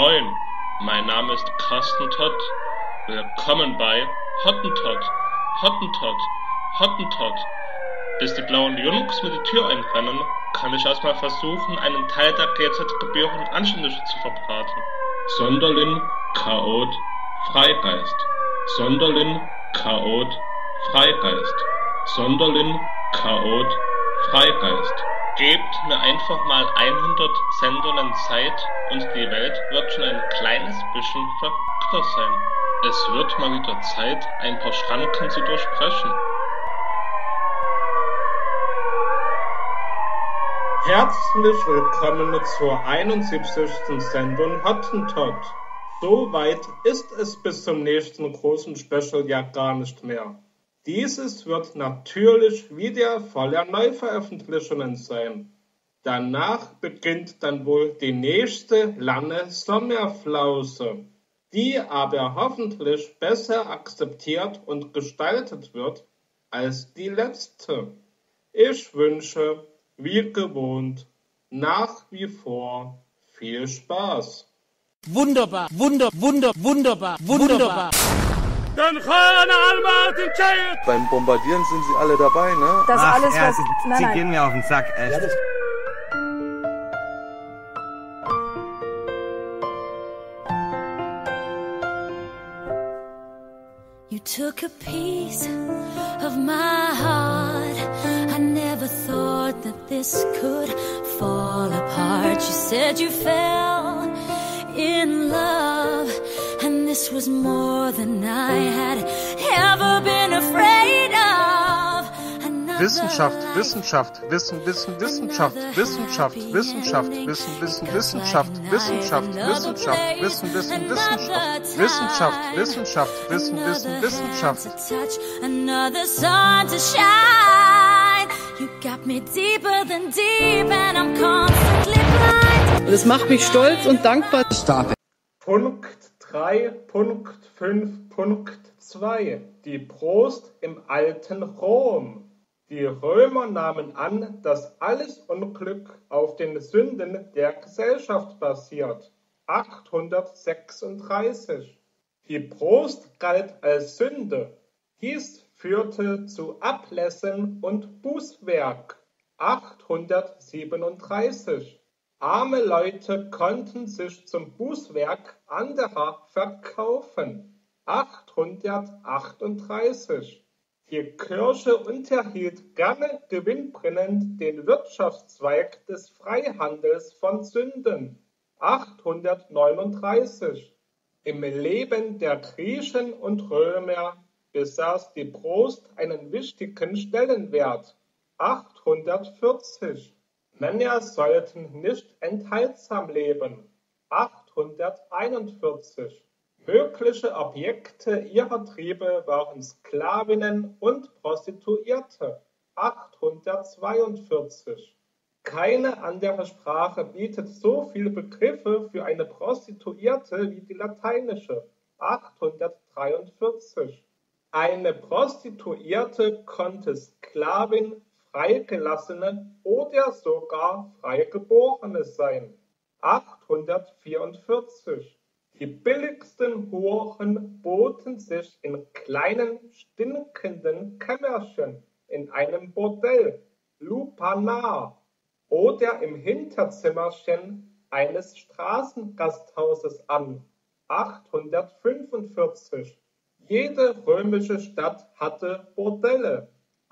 Moin, mein Name ist Carsten Tott. Willkommen bei Hottentott, Hottentott, Hottentott. Bis die blauen Jungs mit die Tür einrennen, kann ich erstmal versuchen, einen Teil der GZ-Gebühren anständig zu verbraten. Sonderlin, Chaot, Freigeist. Sonderlin, Chaot, Freigeist. Sonderlin, Chaot, Freigeist. Gebt mir einfach mal 100 Sendungen Zeit und die Welt wird schon ein kleines bisschen verrückter sein. Es wird mal wieder Zeit, ein paar Schranken zu durchbrechen. Herzlich willkommen zur 71. Sendung Hottentott. So weit ist es bis zum nächsten großen Special ja gar nicht mehr. Dieses wird natürlich wieder voller Neuveröffentlichungen sein. Danach beginnt dann wohl die nächste lange Sommerflause, die aber hoffentlich besser akzeptiert und gestaltet wird als die letzte. Ich wünsche, wie gewohnt, nach wie vor viel Spaß. Wunderbar, wunderbar. Beim Bombardieren sind sie alle dabei, ne? Das Ach, alles, was... sie gehen mir auf den Sack, echt. You took a piece of my heart. I never thought that this could fall apart. You said you fell in love, and this was more than I had ever been afraid of. Wissenschaft, Wissenschaft, Wissen, Wissenschaft, Wissenschaft, Wissenschaft, Wissenschaft, Wissenschaft, Touch another sun to shine. You got me deeper than deep, and I'm constantly blind. Das macht mich stolz und dankbar. Punkt 3.5.2 Die Prost im alten Rom. Die Römer nahmen an, dass alles Unglück auf den Sünden der Gesellschaft basiert. 836. Die Prost galt als Sünde. Dies führte zu Ablässen und Bußwerk. 837. Arme Leute konnten sich zum Bußwerk anderer verkaufen. 838. Die Kirche unterhielt gerne gewinnbringend den Wirtschaftszweig des Freihandels von Sünden. 839. Im Leben der Griechen und Römer besaß die Prost einen wichtigen Stellenwert. 840. Männer sollten nicht enthaltsam leben. 841. Mögliche Objekte ihrer Triebe waren Sklavinnen und Prostituierte. 842. Keine andere Sprache bietet so viele Begriffe für eine Prostituierte wie die lateinische. 843. Eine Prostituierte konnte Sklavin, Freigelassene oder sogar Freigeborene sein. 844. Die billigsten Huren boten sich in kleinen, stinkenden Kämmerchen in einem Bordell, Lupanar, oder im Hinterzimmerchen eines Straßengasthauses an. 845. Jede römische Stadt hatte Bordelle.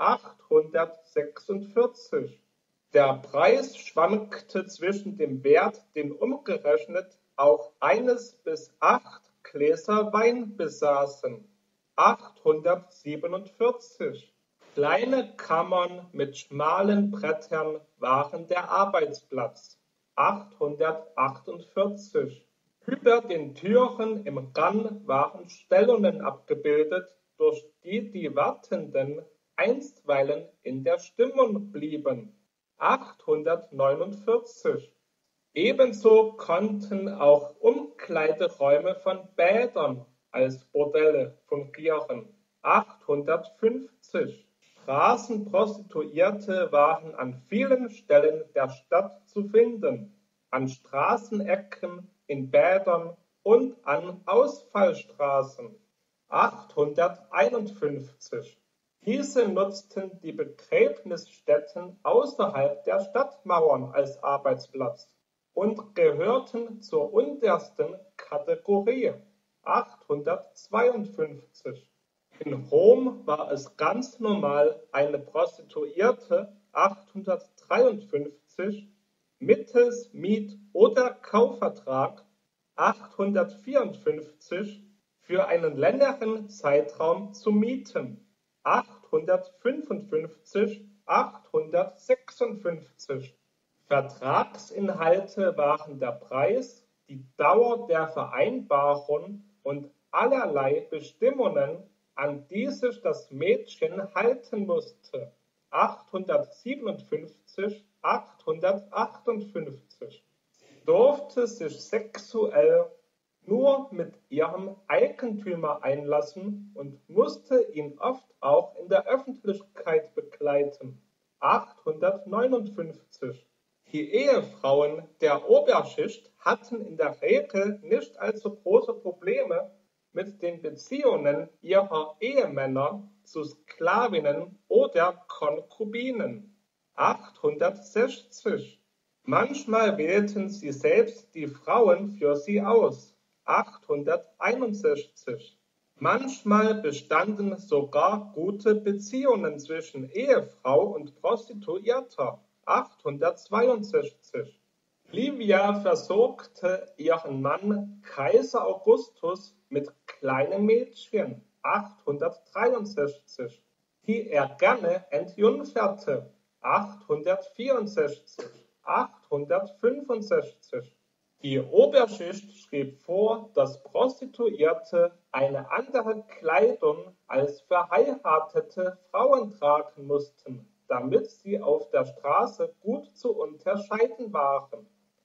846. Der Preis schwankte zwischen dem Wert, den umgerechnet auch 1 bis 8 Gläser Wein besaßen. 847. Kleine Kammern mit schmalen Brettern waren der Arbeitsplatz. 848. Über den Türen im Gang waren Stellungen abgebildet, durch die die Wartenden einstweilen in der Stimmung blieben. 849. Ebenso konnten auch Umkleideräume von Bädern als Bordelle fungieren. 850. Straßenprostituierte waren an vielen Stellen der Stadt zu finden. An Straßenecken, in Bädern und an Ausfallstraßen. 851. Diese nutzten die Begräbnisstätten außerhalb der Stadtmauern als Arbeitsplatz und gehörten zur untersten Kategorie. 852. In Rom war es ganz normal, eine Prostituierte 853 mittels Miet- oder Kaufvertrag 854 für einen längeren Zeitraum zu mieten. 855, 856. Vertragsinhalte waren der Preis, die Dauer der Vereinbarung und allerlei Bestimmungen, an die sich das Mädchen halten musste. 857, 858. Sie durfte sich sexuell nur mit ihrem Eigentümer einlassen und musste ihn oft auch in der Öffentlichkeit begleiten. 859. Die Ehefrauen der Oberschicht hatten in der Regel nicht allzu große Probleme mit den Beziehungen ihrer Ehemänner zu Sklavinnen oder Konkubinen. 860. Manchmal wählten sie selbst die Frauen für sie aus. 861. Manchmal bestanden sogar gute Beziehungen zwischen Ehefrau und Prostituierter. 862. Livia versorgte ihren Mann Kaiser Augustus mit kleinen Mädchen. 863. Die er gerne entjungferte. 864. 865. Die Oberschicht schrieb vor, dass Prostituierte eine andere Kleidung als verheiratete Frauen tragen mussten, damit sie auf der Straße gut zu unterscheiden waren.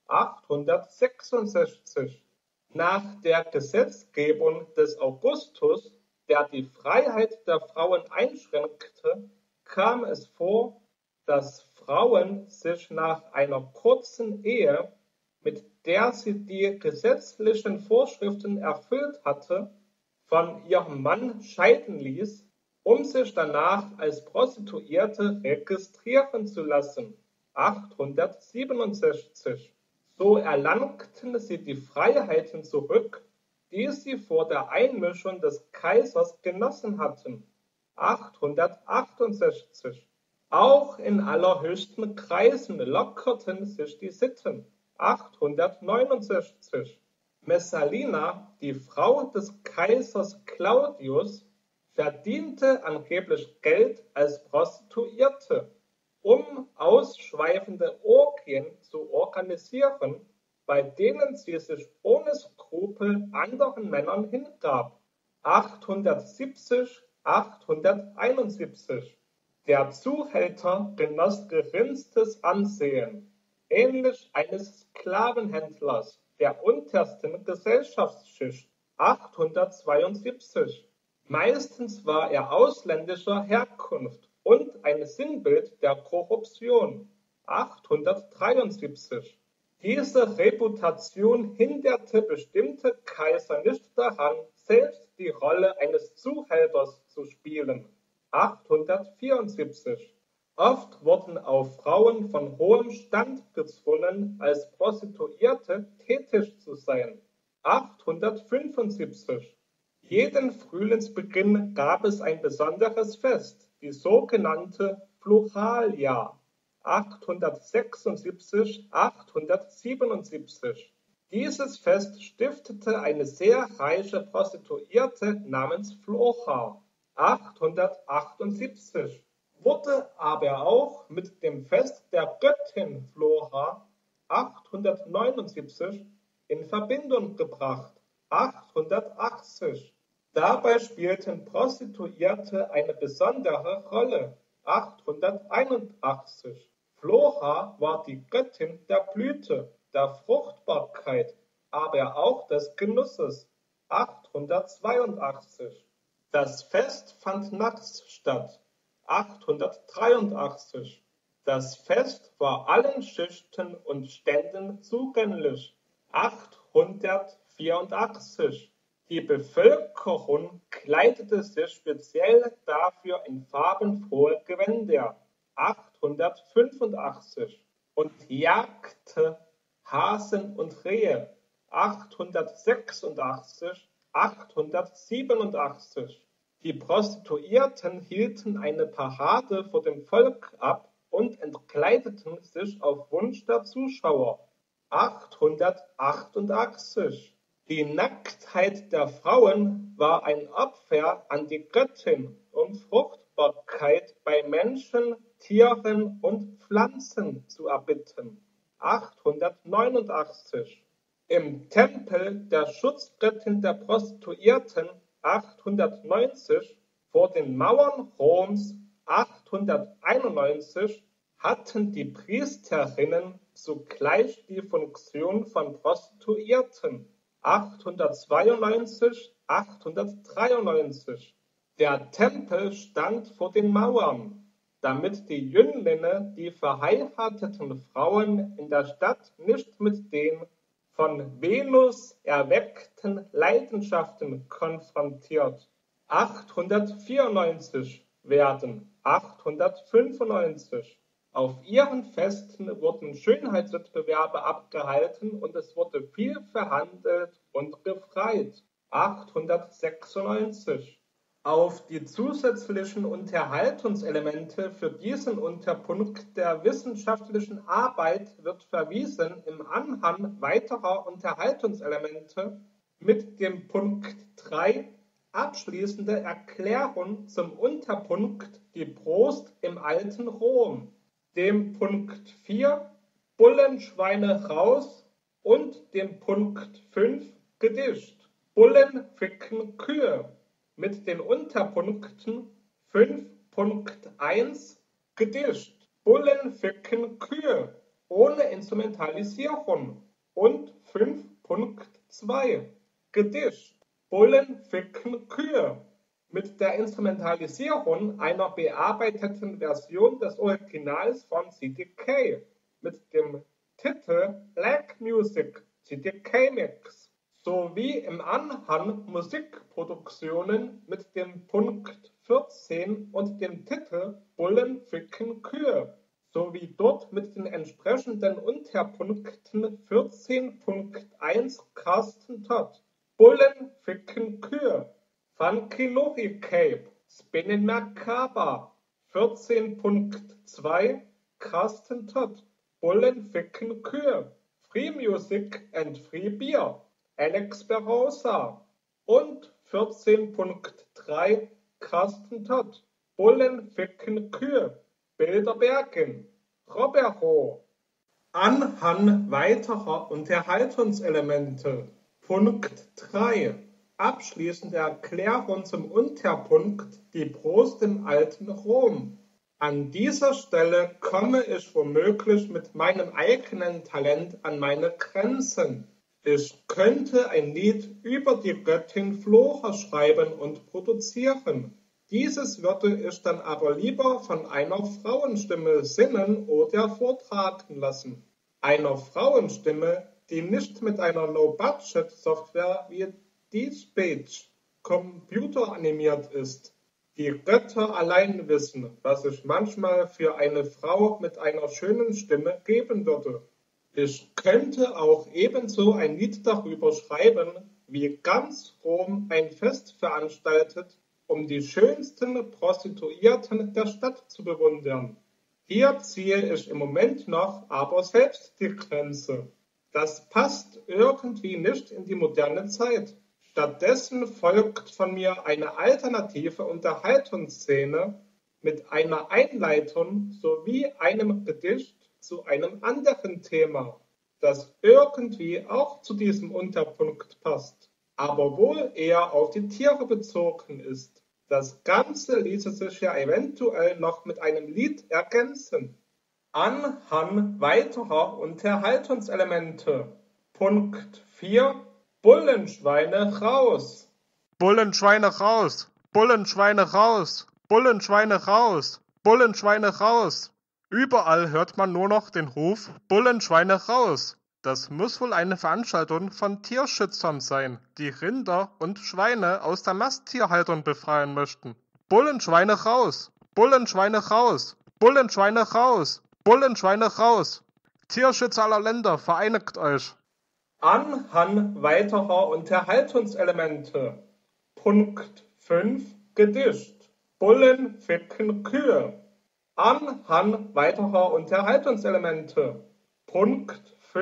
866. Nach der Gesetzgebung des Augustus, der die Freiheit der Frauen einschränkte, kam es vor, dass Frauen sich nach einer kurzen Ehe, mit der sie die gesetzlichen Vorschriften erfüllt hatte, von ihrem Mann scheiden ließ, um sich danach als Prostituierte registrieren zu lassen. 867. So erlangten sie die Freiheiten zurück, die sie vor der Einmischung des Kaisers genossen hatten. 868. Auch in allerhöchsten Kreisen lockerten sich die Sitten. 869. Messalina, die Frau des Kaisers Claudius, verdiente angeblich Geld als Prostituierte, um ausschweifende Orgien zu organisieren, bei denen sie sich ohne Skrupel anderen Männern hingab. 870, 871. Der Zuhälter genoss geringstes Ansehen, ähnlich eines Sklavenhändlers der untersten Gesellschaftsschicht. 872. Meistens war er ausländischer Herkunft und ein Sinnbild der Korruption. 873. Diese Reputation hinderte bestimmte Kaiser nicht daran, selbst die Rolle eines Zuhälters zu spielen. 874. Oft wurden auch Frauen von hohem Stand gezwungen, als Prostituierte tätig zu sein. 875. Jeden Frühlingsbeginn gab es ein besonderes Fest, die sogenannte Floralia. 876, 877. Dieses Fest stiftete eine sehr reiche Prostituierte namens Flora. 878. Wurde aber auch mit dem Fest der Göttin Flora 879 in Verbindung gebracht. 880. Dabei spielten Prostituierte eine besondere Rolle. 881. Flora war die Göttin der Blüte, der Fruchtbarkeit, aber auch des Genusses. 882. Das Fest fand nachts statt. 883. Das Fest war allen Schichten und Ständen zugänglich. 884. Die Bevölkerung kleidete sich speziell dafür in farbenfrohe Gewänder, 885, und jagte Hasen und Rehe, 886, 887. Die Prostituierten hielten eine Parade vor dem Volk ab und entkleideten sich auf Wunsch der Zuschauer, 888. Die Nacktheit der Frauen war ein Opfer an die Göttin, um Fruchtbarkeit bei Menschen, Tieren und Pflanzen zu erbitten, 889. Im Tempel der Schutzgöttin der Prostituierten, 890, vor den Mauern Roms, 891, hatten die Priesterinnen zugleich die Funktion von Prostituierten, 892, 893. Der Tempel stand vor den Mauern, damit die Jünglinge die verheirateten Frauen in der Stadt nicht mit den von Venus erweckten Leidenschaften konfrontiert, 894 werden, 895. Auf ihren Festen wurden Schönheitswettbewerbe abgehalten und es wurde viel verhandelt und gefreit, 896. Auf die zusätzlichen Unterhaltungselemente für diesen Unterpunkt der wissenschaftlichen Arbeit wird verwiesen im Anhang weiterer Unterhaltungselemente mit dem Punkt 3 abschließende Erklärung zum Unterpunkt die Prost im alten Rom, dem Punkt 4 Bullen, Schweine raus und dem Punkt 5 Gedicht Bullen, Ficken, Kühe mit den Unterpunkten 5.1 Gedicht Bullen, Ficken, Kühe ohne Instrumentalisierung und 5.2 Gedicht Bullen, Ficken, Kühe mit der Instrumentalisierung einer bearbeiteten Version des Originals von CDK mit dem Titel Black Music CDK Mix sowie im Anhang Musikproduktionen mit dem Punkt 14 und dem Titel Bullen, Ficken, Kühe sowie dort mit den entsprechenden Unterpunkten 14.1 Carsten Todd Bullen, Ficken, Kühe Funky Lori Cape, Spinning Macabre, 14.2 Carsten Todd, Bullen, Ficken, Kühe, Free Music and Free Beer, Alex Berosa und 14.3 Carsten Todd, Bullen, Ficken, Kühe, Bilderbergen, Robero. Anhang weiterer Unterhaltungselemente. Punkt 3. Abschließende Erklärung zum Unterpunkt die Prost im alten Rom. An dieser Stelle komme ich womöglich mit meinem eigenen Talent an meine Grenzen. Ich könnte ein Lied über die Göttin Flora schreiben und produzieren. Dieses würde ich dann aber lieber von einer Frauenstimme singen oder vortragen lassen. Einer Frauenstimme, die nicht mit einer Low-Budget-Software wie DeepSpeech computeranimiert ist. Die Götter allein wissen, was ich manchmal für eine Frau mit einer schönen Stimme geben würde. Ich könnte auch ebenso ein Lied darüber schreiben, wie ganz Rom ein Fest veranstaltet, um die schönsten Prostituierten der Stadt zu bewundern. Hier ziehe ich im Moment noch aber selbst die Grenze. Das passt irgendwie nicht in die moderne Zeit. Stattdessen folgt von mir eine alternative Unterhaltungsszene mit einer Einleitung sowie einem Gedicht zu einem anderen Thema, das irgendwie auch zu diesem Unterpunkt passt, aber wohl eher auf die Tiere bezogen ist. Das Ganze ließe sich ja eventuell noch mit einem Lied ergänzen. Anhang weiterer Unterhaltungselemente. Punkt 4. Bullenschweine raus. Bullenschweine raus. Bullenschweine raus. Bullenschweine raus. Bullenschweine raus. Überall hört man nur noch den Ruf Bullenschweine raus. Das muss wohl eine Veranstaltung von Tierschützern sein, die Rinder und Schweine aus der Masttierhaltung befreien möchten. Bullenschweine raus! Bullenschweine raus! Bullenschweine raus! Bullenschweine raus! Tierschützer aller Länder, vereinigt euch! Anhand weiterer Unterhaltungselemente. Punkt 5 Gedicht. Bullen ficken Kühe. Anhand weiterer Unterhaltungselemente. Punkt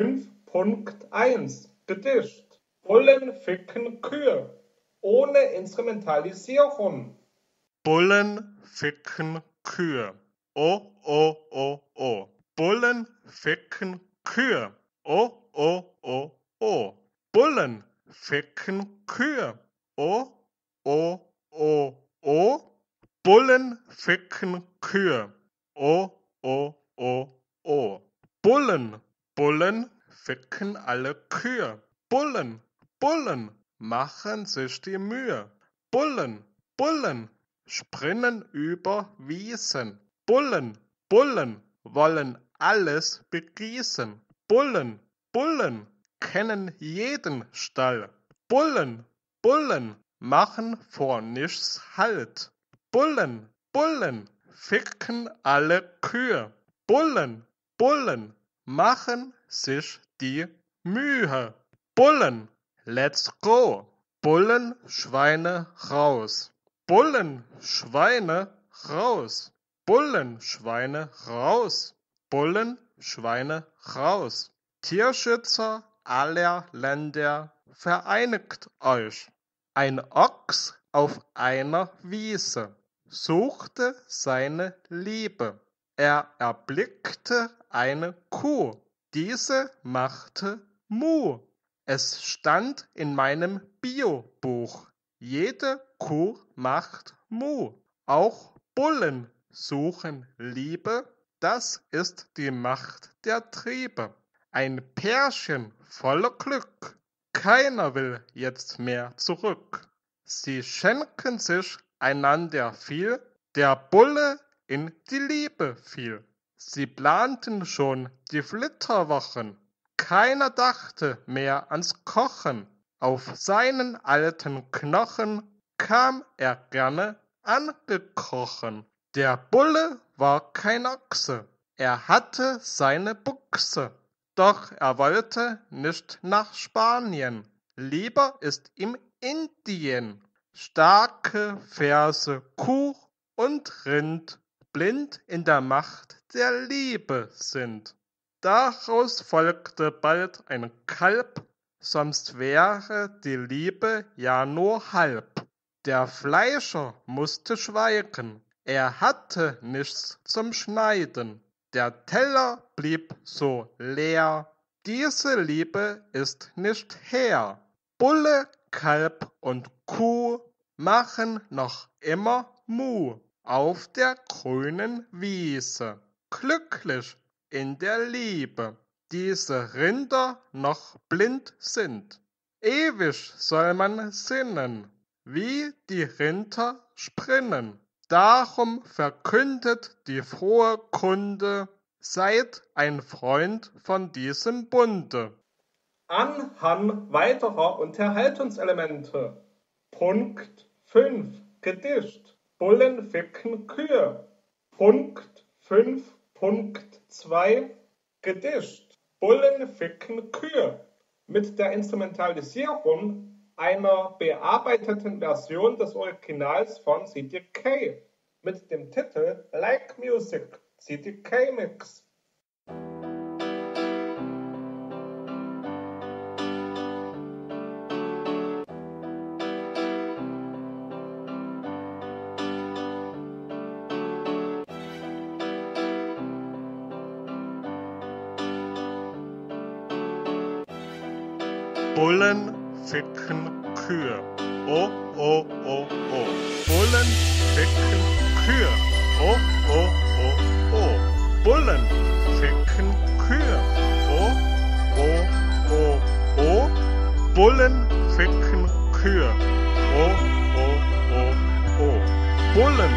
5.1 Gedicht. Bullen ficken Kühe. Ohne Instrumentalisierung. Bullen ficken Kühe. Oh, oh, oh, oh. Bullen ficken Kühe. Oh, oh, oh, oh. Bullen ficken Kühe. Oh, oh, oh, oh. Bullen ficken Kühe. Oh, oh, oh, oh. Bullen ficken alle Kühe. Bullen machen sich die Mühe. Bullen springen über Wiesen. Bullen wollen alles begießen. Bullen kennen jeden Stall. Bullen machen vor nichts Halt. Bullen ficken alle Kühe. Bullen machen sich die Mühe. Bullen, let's go. Bullen, Schweine raus. Bullen, Schweine raus. Bullen, Schweine raus. Bullen, Schweine raus. Tierschützer aller Länder, vereinigt euch. Ein Ochs auf einer Wiese suchte seine Liebe. Er erblickte eine Kuh. Diese machte Mu. Es stand in meinem Biobuch. Jede Kuh macht Mu. Auch Bullen suchen Liebe. Das ist die Macht der Triebe. Ein Pärchen voller Glück. Keiner will jetzt mehr zurück. Sie schenken sich einander viel. Der Bulle in die Liebe fiel. Sie planten schon die Flitterwochen. Keiner dachte mehr ans Kochen. Auf seinen alten Knochen kam er gerne angekrochen. Der Bulle war kein Ochse. Er hatte seine Buchse. Doch er wollte nicht nach Spanien. Lieber ist ihm Indien. Starke Ferse, Kuh und Rind blind in der Macht der Liebe sind. Daraus folgte bald ein Kalb, sonst wäre die Liebe ja nur halb. Der Fleischer musste schweigen, er hatte nichts zum Schneiden. Der Teller blieb so leer, diese Liebe ist nicht her. Bulle, Kalb und Kuh machen noch immer Mu auf der grünen Wiese. Glücklich in der Liebe, diese Rinder noch blind sind. Ewig soll man sinnen, wie die Rinder sprinnen. Darum verkündet die frohe Kunde, seid ein Freund von diesem Bunde. Anhand weiterer Unterhaltungselemente. Punkt 5 Gedicht. Bullen ficken Kühe. Punkt 5.2 Gedicht. Bullen ficken Kühe. Mit der Instrumentalisierung einer bearbeiteten Version des Originals von CDK mit dem Titel Like Music CDK Mix. Bullen ficken Kühe. Oh, oh, oh, oh. Bullen ficken Kühe. Oh, oh, oh, oh. Bullen ficken Kühe. Oh, oh, oh, oh. Bullen ficken Kühe. Oh, oh, oh, oh. Bullen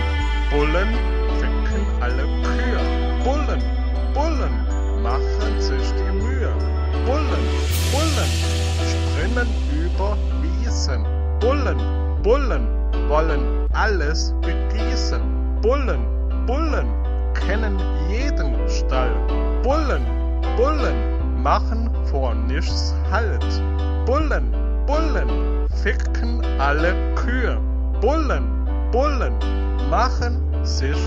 ficken alle Kühe. Bullen machen sich die Mühe. Bullen, Bullen springen über Wiesen. Bullen, Bullen wollen alles begießen. Bullen, Bullen kennen jeden Stall. Bullen, Bullen machen vor nichts Halt. Bullen, Bullen ficken alle Kühe. Bullen, Bullen machen sich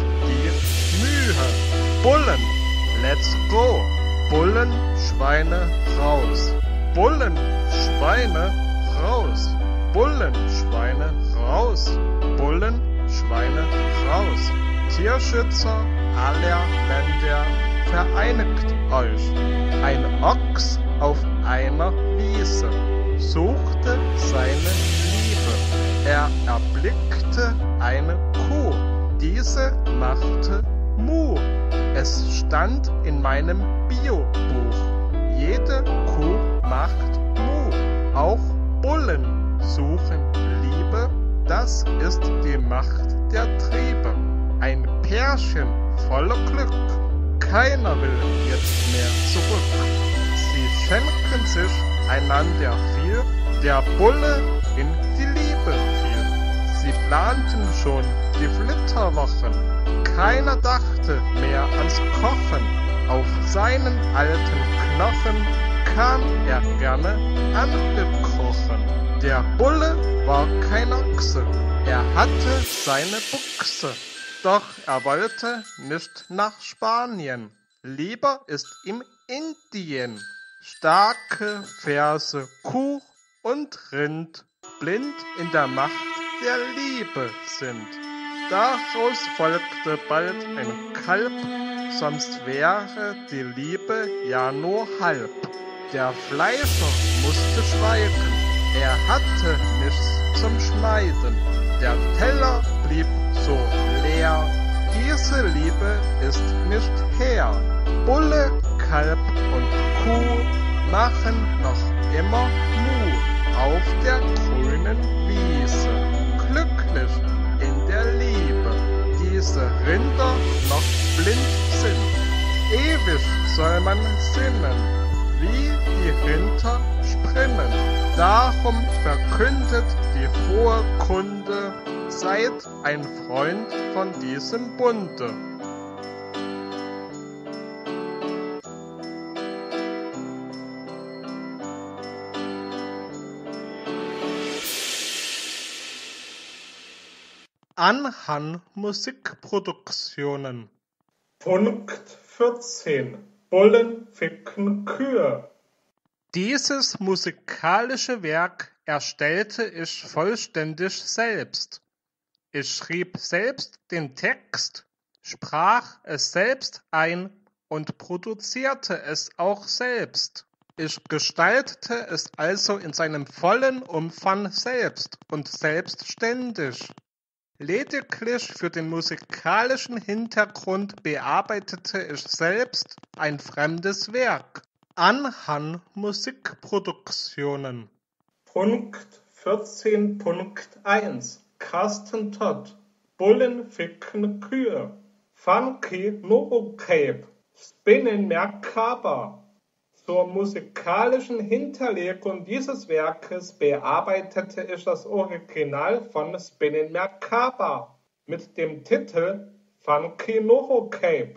die Mühe. Bullen, let's go. Bullen, Schweine raus. Bullen, Schweine raus. Bullen, Schweine raus. Bullen, Schweine raus. Tierschützer aller Länder, vereinigt euch. Ein Ochs auf einer Wiese suchte seine Liebe. Er erblickte eine Kuh. Diese machte Mu. Es stand in meinem Biobuch. Jede Kuh macht Mu. Auch Bullen suchen Liebe. Das ist die Macht der Triebe. Ein Pärchen voller Glück. Keiner will jetzt mehr zurück. Sie schenken sich einander viel. Der Bulle in die Liebe fiel. Sie planten schon die Flitterwochen. Keiner dachte mehr ans Kochen. Auf seinen alten Knochen kam er gerne angekrochen. Der Bulle war kein Ochse. Er hatte seine Buchse. Doch er wollte nicht nach Spanien. Lieber ist ihm Indien. Starke Ferse, Kuh und Rind, blind in der Macht der Liebe sind. Daraus folgte bald ein Kalb, sonst wäre die Liebe ja nur halb. Der Fleischer musste schweigen, er hatte nichts zum Schneiden. Der Teller blieb so leer, diese Liebe ist nicht her. Bulle, Kalb und Kuh machen noch immer Mu auf der grünen Wiese. Glücklich in der Liebe, diese Rinder noch blind sind. Ewig soll man sinnen, wie die Rinder springen. Darum verkündet die frohe Kunde, seid ein Freund von diesem Bunde. Anhan Musikproduktionen. Punkt 14. Bullen ficken Kühe. Dieses musikalische Werk erstellte ich vollständig selbst. Ich schrieb selbst den Text, sprach es selbst ein und produzierte es auch selbst. Ich gestaltete es also in seinem vollen Umfang selbst und selbstständig. Lediglich für den musikalischen Hintergrund bearbeitete ich selbst ein fremdes Werk. Anhan Musikproduktionen. Punkt 14.1. Carsten Todt. Bullen ficken Kühe. Funky Novocape. Spinning Merkaba. Zur musikalischen Hinterlegung dieses Werkes bearbeitete ich das Original von Spinning Merkaba mit dem Titel Funky Novocape.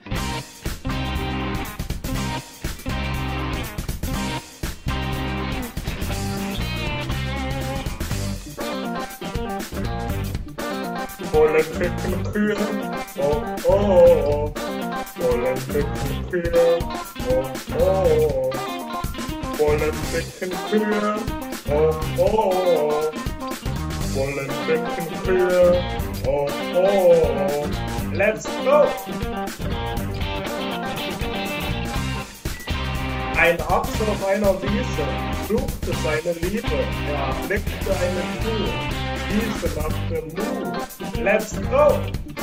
Bullen ficken Kühe, oh oh oh. Bullen ficken Kühe, oh oh oh. Bullen ficken Kühe, oh oh oh. Bullen ficken Kühe, oh oh oh. Let's go! Ein Ochs auf einer Wiese suchte seine Liebe, er erblickte eine Kuh. Diese machte Mu. Let's go!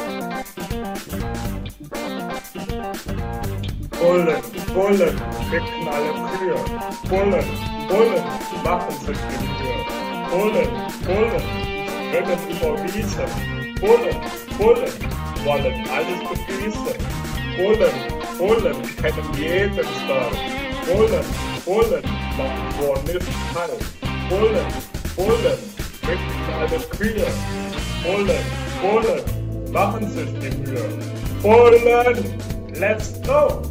Bullen, Bullen, ficken alle Kühe. Bullen, Bullen, machen sich die Mühe. Bullen, Bullen, rennen über Wiesen. Bullen, Bullen, wollen alles begießen. Bullen, Bullen, kennen jeden Stall. Bullen, Bullen, machen vor nicht Halt. Bullen, Bullen, wecken alle Kühe. Bullen, Bullen, machen sich die Mühe. Bullen, let's go!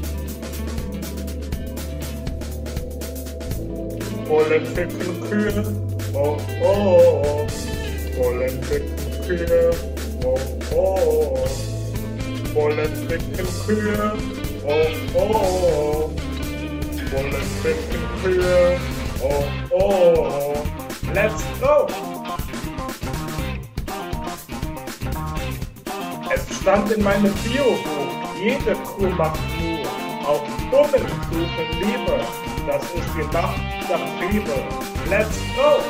Bullen ficken Kühe, oh oh oh. Bullen ficken Kühe, oh oh oh. Bullen ficken Kühe, oh oh oh. Bullen ficken Kühe, oh oh oh. Let's go! Es stand in meinem Biobuch, jede Kuh macht Mu. Auch Bullen suchen Liebe, das ist die Macht der Triebe. Let's go!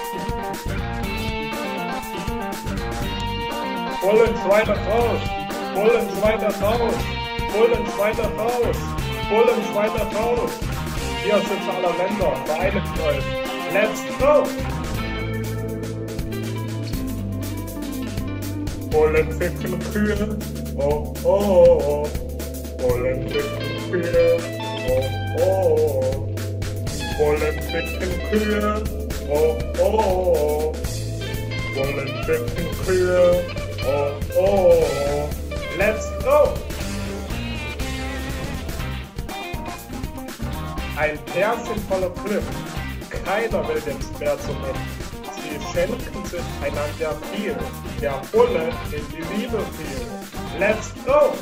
Bullen weiter raus, Bullen weiter raus, Bullen weiter raus, Bullen weiter raus. Hier sind aller Länder, vereinigt euch. Let's go! Bullen ficken Kühe, oh oh oh. Bullen ficken Kühe, oh oh oh. Bullen ficken Kühe, oh oh oh. Bullen ficken Kühe, oh oh oh. Let's go! Ein Pärchen voller Glück, keiner will den Schmerz zurück. Sie schenken sich einander viel, der Bulle in die Liebe fiel. Let's go!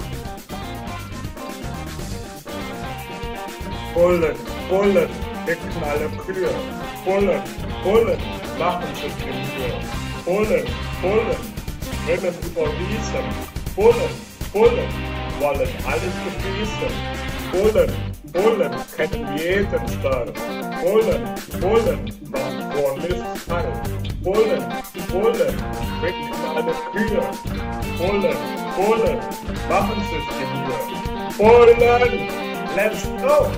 Bullen, Bullen, ficken alle Kühe. Bullen, Bullen, machen sich die Mühe. Bullen, Bullen, rennen über Wiesen. Bullen, Bullen, wollen alles genießen. Bullen, Bullen, kennen jeden Stall. Bullen, Bullen, machen vor nichts Halt. Bullen, Bullen, wecken alle Kühe. Bullen, Bullen, machen sich die Mühe. Bullen, let's go!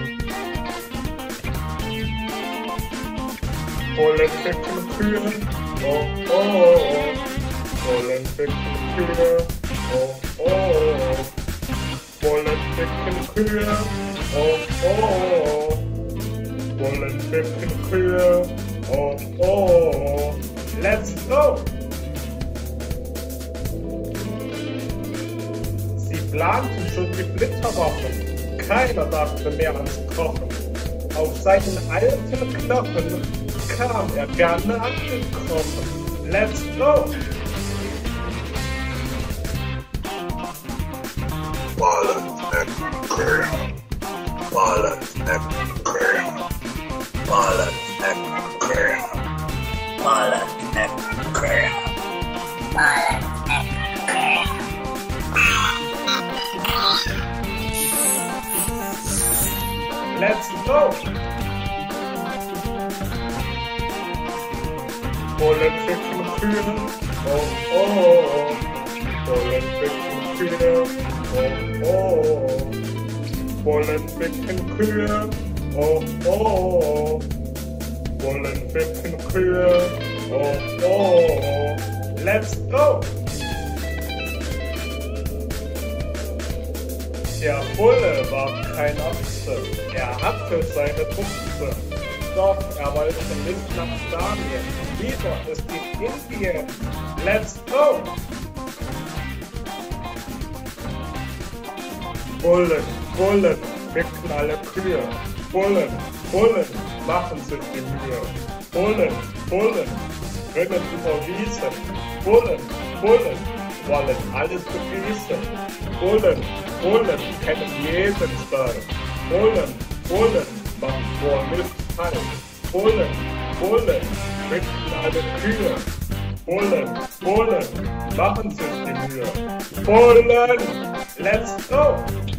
Bullen ficken Kühe, oh oh oh. Bullen ficken Kühe, oh oh oh. Bullen ficken Kühe, oh oh oh. Bullen ficken Kühe, oh oh oh. Let's go! Sie planten schon die Flitterwochen, keiner dachte mehr ans Kochen. Auf seinen alten Knochen kam er gerne angekrochen. Let's go! Bullen ficken Kühe, Bullen ficken Kühe, Bullen ficken Kühe, Bullen ficken Kühe, Bullen ficken Kühe. Let's go! Bullen ficken Kühe, oh oh oh. Bullen ficken Kühe, oh oh oh. Bullen ficken Kühe, oh oh oh. Bullen ficken Kühe, oh oh oh. Let's go! Der Bulle war kein Ochse, er hatte seine Buchse. Doch er wollte nicht nach Spanien, lieber ist die Indien. Let's go! Bullen, Bullen, ficken alle Kühe. Bullen, Bullen, machen sich die Mühe. Bullen, Bullen, rennen über Wiesen. Bullen, Bullen, wollen alles genießen. Bullen, Bullen, kennen jeden Stall. Bullen, Bullen, machen vor nichts Halt. Bullen, Bullen, ficken alle Kühe. Bullen, Bullen, machen sich die Mühe. Bullen, let's go!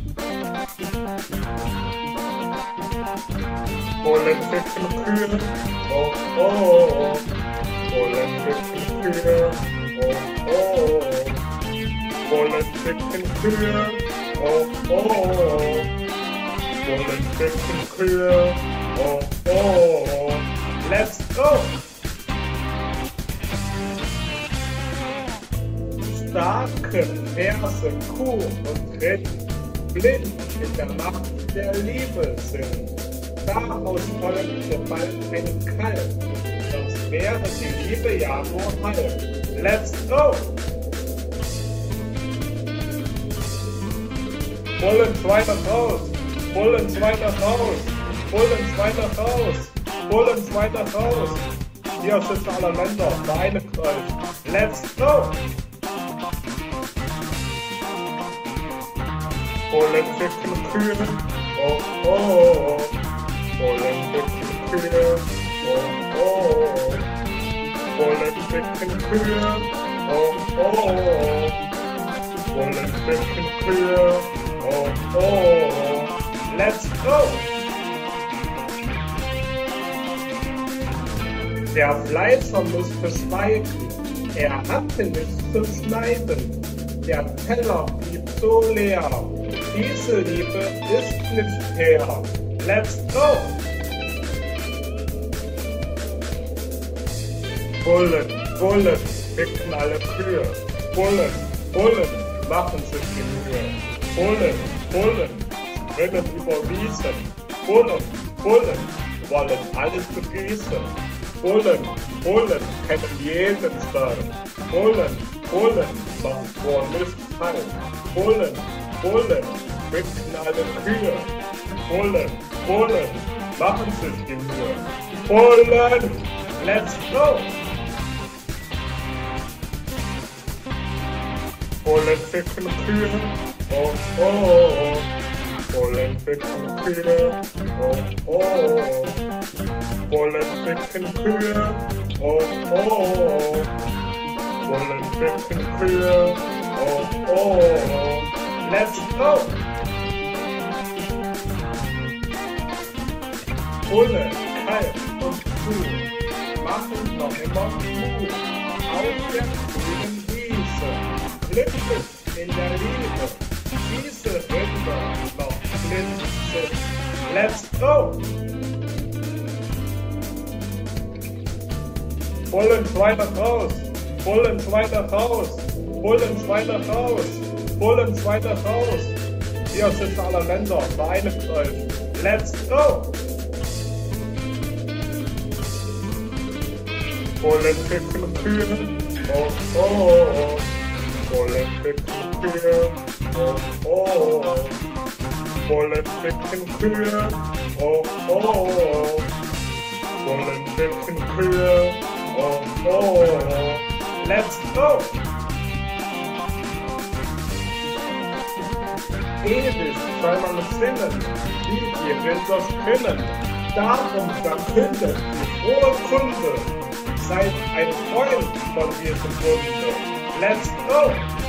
Bullen ficken Kühe, oh oh oh. Bullen ficken Kühe, oh oh oh. Bullen ficken Kühe, oh oh oh. Bullen ficken Kühe, oh oh oh. Let's go! Starke Ferse, Kuh und Rind blind in der Macht der Liebe sind. Daraus folgte bald ein Kalt, sonst wäre die Liebe ja nur halb. Let's go! Bullen weiter raus! Bullen weiter raus! Bullen weiter raus! Bullen weiter raus! Tierschützer aller Länder, vereinigt euch! Let's go! Bullen ficken Kühe! Oh oh oh! Bullen ficken Kühe! Oh oh oh! Bullen ficken Kühe! Oh oh oh! Bullen ficken Kühe! Oh oh oh! Let's go! Der Fleischer musste schweigen, er hatte nichts zu schneiden. Der Teller blieb so leer, diese Liebe ist nicht fair. Let's go! Bullen, Bullen, ficken alle Kühe. Bullen, Bullen, machen sich die Mühe. Bullen, Bullen, springen über Wiesen. Bullen, Bullen, wollen alles begießen. Bullen, Bullen, kennen jeden Stall. Bullen, Bullen, machen vor nicht halt. Bullen, Bullen, ficken alle Kühe. Bullen, Bullen, machen sich die Mühe. Bullen, let's go! Bullen ficken Kühe, oh oh oh. Bullen ficken Kühe, oh oh oh. Bullen ficken Kühe, oh oh oh. Bullen ficken Kühe, oh oh oh. Let's go! Bulle, Kalb und Kuh machen noch immer Mut auf der grünen Wiese. Glücklich in der Liebe, diese Rinder noch blind sind. Let's go! Bullen weiter raus! Bullen weiter raus! Bullen weiter raus! Bullen weiter raus! Tierschützer aller Länder, vereinigt euch! Let's go! Bullen ficken Kühe, oh oh oh. Bullen ficken Kühe, oh oh oh. Bullen ficken Kühe, oh oh oh. Bullen ficken Kühe, oh oh oh. Let's go! Ewig soll man singen, wie die Rinder spinnen. Darum verkündet die frohe Kunde, seid ein Freund von diesem Bunde. Let's go!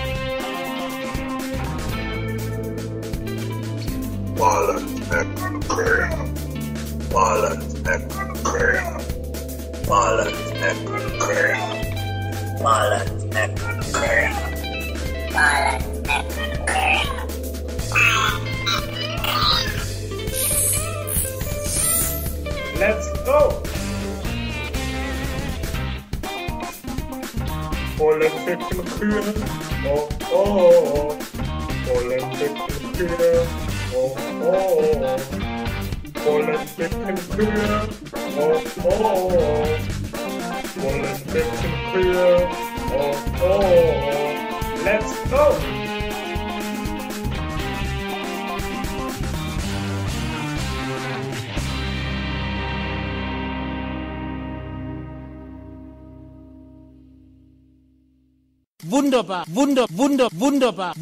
Ballen and cream. Ballen and cream. Ballen and cream. Ballen and cream. Ballen and cream. Let's go! Bullen ficken Kühe, oh oh oh. Bullen ficken Kühe, oh oh oh. Bullen ficken Kühe, oh oh oh. Bullen ficken Kühe, oh oh oh. Let's go! Wunderbar, wunderbar.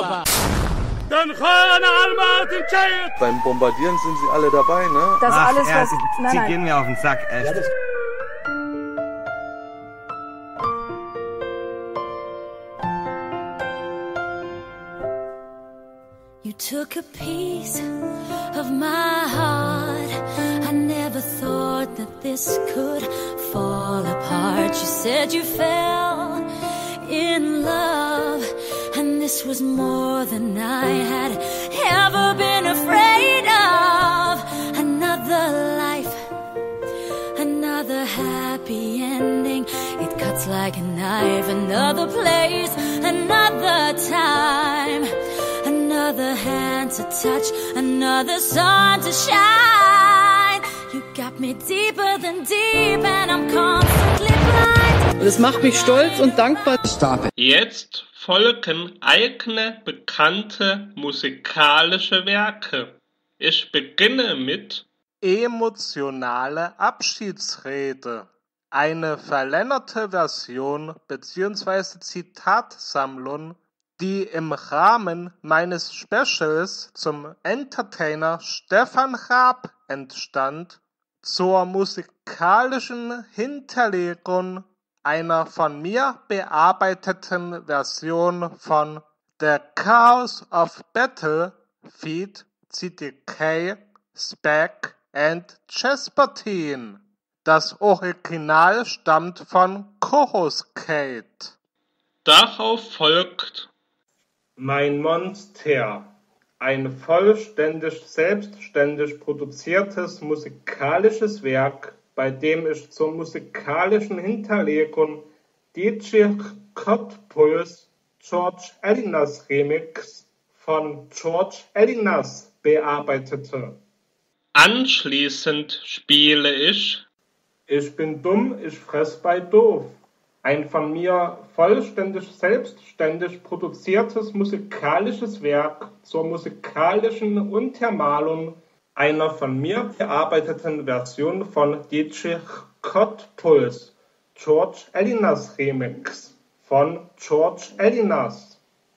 Beim Bombardieren sind sie alle dabei, ne? Das Ach, alles, ja, was... sie gehen mir auf den Sack, echt. You took a piece of my heart. I never thought that this could fall apart. You said you fell in love, and this was more than I had ever been afraid of. Another life, another happy ending. It cuts like a knife. Another place, another time, another another hand to touch, another sun to shine. You got me deeper than deep and I'm constantly blind. Und es macht mich stolz und dankbar. Jetzt folgen eigene bekannte musikalische Werke. Ich beginne mit Emotionale Abschiedsrede. Eine verlängerte Version bzw. Zitatsammlung, die im Rahmen meines Specials zum Entertainer Stefan Raab entstand, zur musikalischen Hinterlegung einer von mir bearbeiteten Version von The Chaos of Battle feat. CDK, Speck and Chespertin. Das Original stammt von Chorus-Kate. Darauf folgt Mein Monster. Ein vollständig selbstständig produziertes musikalisches Werk, bei dem ich zur musikalischen Hinterlegung DJ Cottpuls George Elinas Remix von George Elinas bearbeitete. Anschließend spiele ich Ich bin dumm, ich fress bei doof. Ein von mir vollständig selbstständig produziertes musikalisches Werk zur musikalischen Untermalung einer von mir bearbeiteten Version von DJ Cottpuls George Elinas Remix von George Elinas.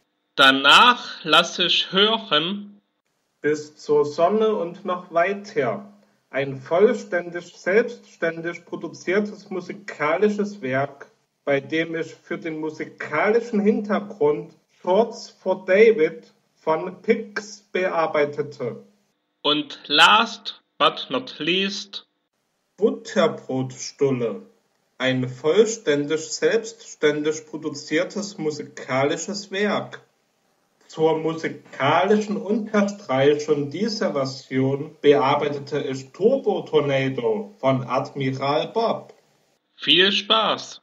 Danach lasse ich hören Bis zur Sonne und noch weiter. Ein vollständig selbstständig produziertes musikalisches Werk, bei dem ich für den musikalischen Hintergrund Shorts for David von Pix bearbeitete. und last but not least Butterbrotstulle. Ein vollständig selbstständig produziertes musikalisches Werk. Zur musikalischen Unterstreichung dieser Version bearbeitete ich Turbo Tornado von Admiral Bob. viel Spaß!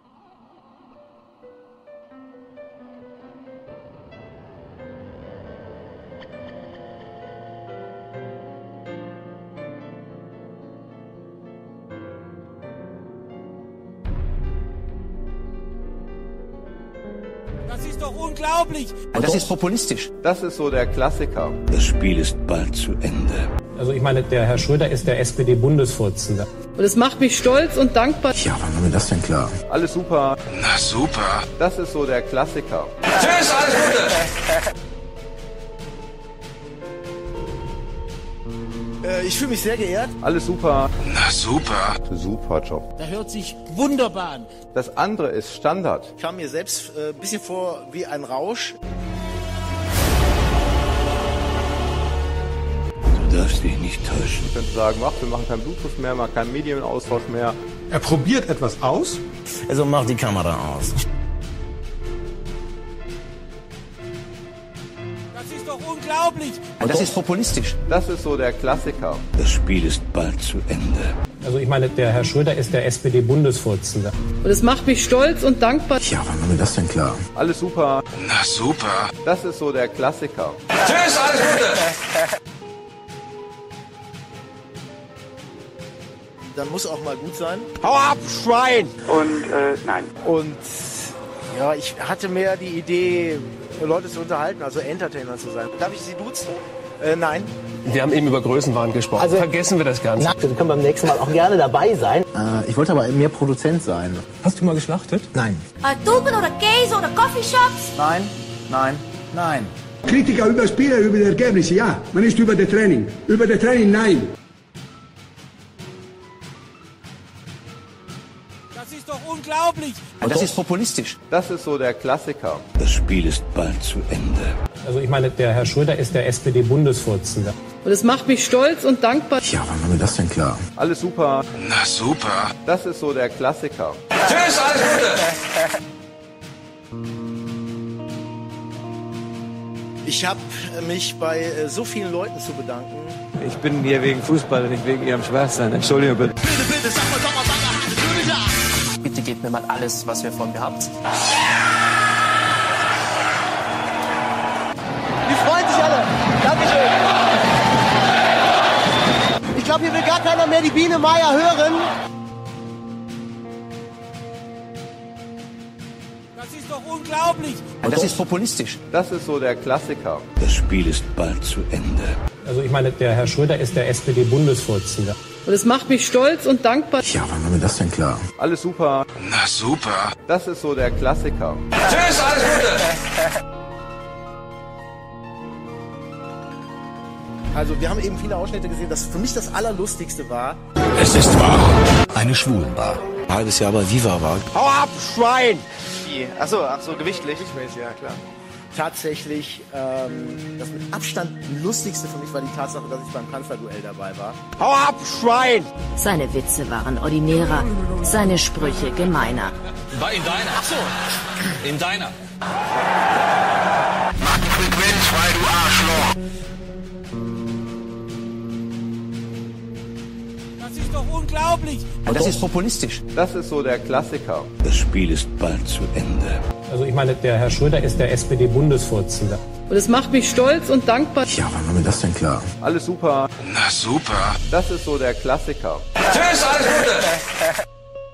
Das ist doch unglaublich. Das ist populistisch. Das ist so der Klassiker. Das Spiel ist bald zu Ende. Also ich meine, der Herr Schröder ist der SPD-Bundesvorsitzende. Und es macht mich stolz und dankbar. Ja, wann war mir das denn klar? Alles super. Na super. Das ist so der Klassiker. Tschüss, alles Gute! Ich fühle mich sehr geehrt. Alles super. Na super. Super Job. Der hört sich wunderbar an. Das andere ist Standard. Ich kam mir selbst ein bisschen vor wie ein Rausch. Du darfst dich nicht täuschen. Ich könnte sagen, ach, wir machen keinen Bluetooth mehr, machen keinen Medienaustausch mehr. Er probiert etwas aus. Also mach die Kamera aus. Das ist doch unglaublich. Das ist populistisch. Das ist so der Klassiker. Das Spiel ist bald zu Ende. Also ich meine, der Herr Schröder ist der SPD-Bundesvorsitzende. Und es macht mich stolz und dankbar. Ja, wann war mir das denn klar? Alles super. Na super. Das ist so der Klassiker. Tschüss, alles Gute! Dann muss auch mal gut sein. Hau ab, Schwein! Und nein. Und ja, ich hatte mehr die Idee, Leute zu unterhalten, also Entertainer zu sein. Darf ich Sie duzen? Nein. Wir haben eben über Größenwahn gesprochen. Also vergessen wir das Ganze. Na, wir können beim nächsten Mal auch gerne dabei sein. Ich wollte aber mehr Produzent sein. Hast du mal geschlachtet? Nein. Tuben oder Käse oder Coffeeshops? Nein, nein, nein. Kritiker über Spieler, über die Ergebnisse, ja. Man ist über das Training. Über das Training, nein. Das ist doch unglaublich. Das ist populistisch. Das ist so der Klassiker. Das Spiel ist bald zu Ende. Also ich meine, der Herr Schröder ist der SPD-Bundesvorsitzende. Und es macht mich stolz und dankbar. Ja, wann war mir das denn klar? Alles super. Na super. Das ist so der Klassiker. Tschüss, alles Gute! Ich habe mich bei so vielen Leuten zu bedanken. Ich bin hier wegen Fußball und nicht wegen Ihrem Schwachsinn. Entschuldigung bitte. Bitte, sag mal doch mal, Bitte gebt mir mal alles, was ihr von mir habt. Die freuen sich alle. glaube, hier will gar keiner mehr die Biene Meier hören. Das ist doch unglaublich. Das ist populistisch. Das ist so der Klassiker. Das Spiel ist bald zu Ende. Also ich meine, der Herr Schröder ist der SPD-Bundesvorsitzende. Und es macht mich stolz und dankbar. Ja, wann war mir das denn klar? Alles super. Na super. Das ist so der Klassiker. Tschüss, alles Gute. Also wir haben eben viele Ausschnitte gesehen, das für mich das Allerlustigste war. Es ist wahr. Eine Schwulenbar. Ein halbes Jahr bei Viva war. Hau ab, Schwein! Ach so, gewichtlich. Ja, klar. Tatsächlich, das mit Abstand lustigste für mich war die Tatsache, dass ich beim Kanzlerduell dabei war. Hau ab, Schwein! Seine Witze waren ordinärer, seine Sprüche gemeiner. War in deiner? Ach so, in deiner. Frequenz, weil du Arschloch. Das ist doch unglaublich. Das ist populistisch. Das ist so der Klassiker. Das Spiel ist bald zu Ende. Also ich meine, der Herr Schröder ist der SPD-Bundesvorsitzende. Und es macht mich stolz und dankbar. Ja, wann war mir das denn klar? Alles super. Na super. Das ist so der Klassiker. Tschüss, alles Gute.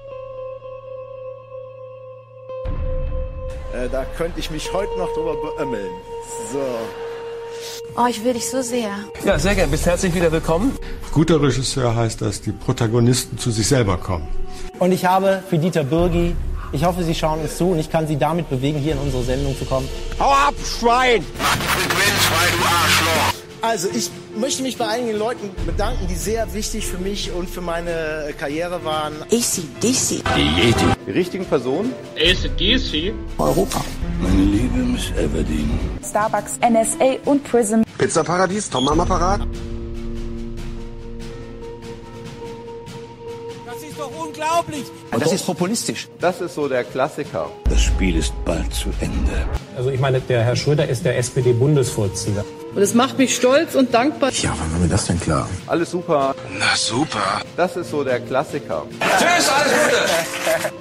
Da könnte ich mich heute noch drüber beömmeln. So. Oh, ich will dich so sehr. Ja, sehr gerne. Bist herzlich wieder willkommen. Guter Regisseur heißt, dass die Protagonisten zu sich selber kommen. Und ich habe für Dieter Bürgi, ich hoffe, Sie schauen uns zu und ich kann Sie damit bewegen, hier in unsere Sendung zu kommen. Hau ab, Schwein! Frequenz, weil du Arschloch. Also ich möchte mich bei einigen Leuten bedanken, die sehr wichtig für mich und für meine Karriere waren. AC/DC. Die Yeti. Die richtigen Personen? AC/DC. Europa. Meine liebe Miss Everdeen. Starbucks, NSA und Prism. Pizzaparadies, Tom am Apparat. Das ist doch unglaublich. Das ist populistisch. Das ist so der Klassiker. Das Spiel ist bald zu Ende. Also ich meine, der Herr Schröder ist der SPD-Bundesvorsitzende. Und es macht mich stolz und dankbar. Ja, wann war mir das denn klar? Alles super. Na super. Das ist so der Klassiker. Tschüss, alles Gute.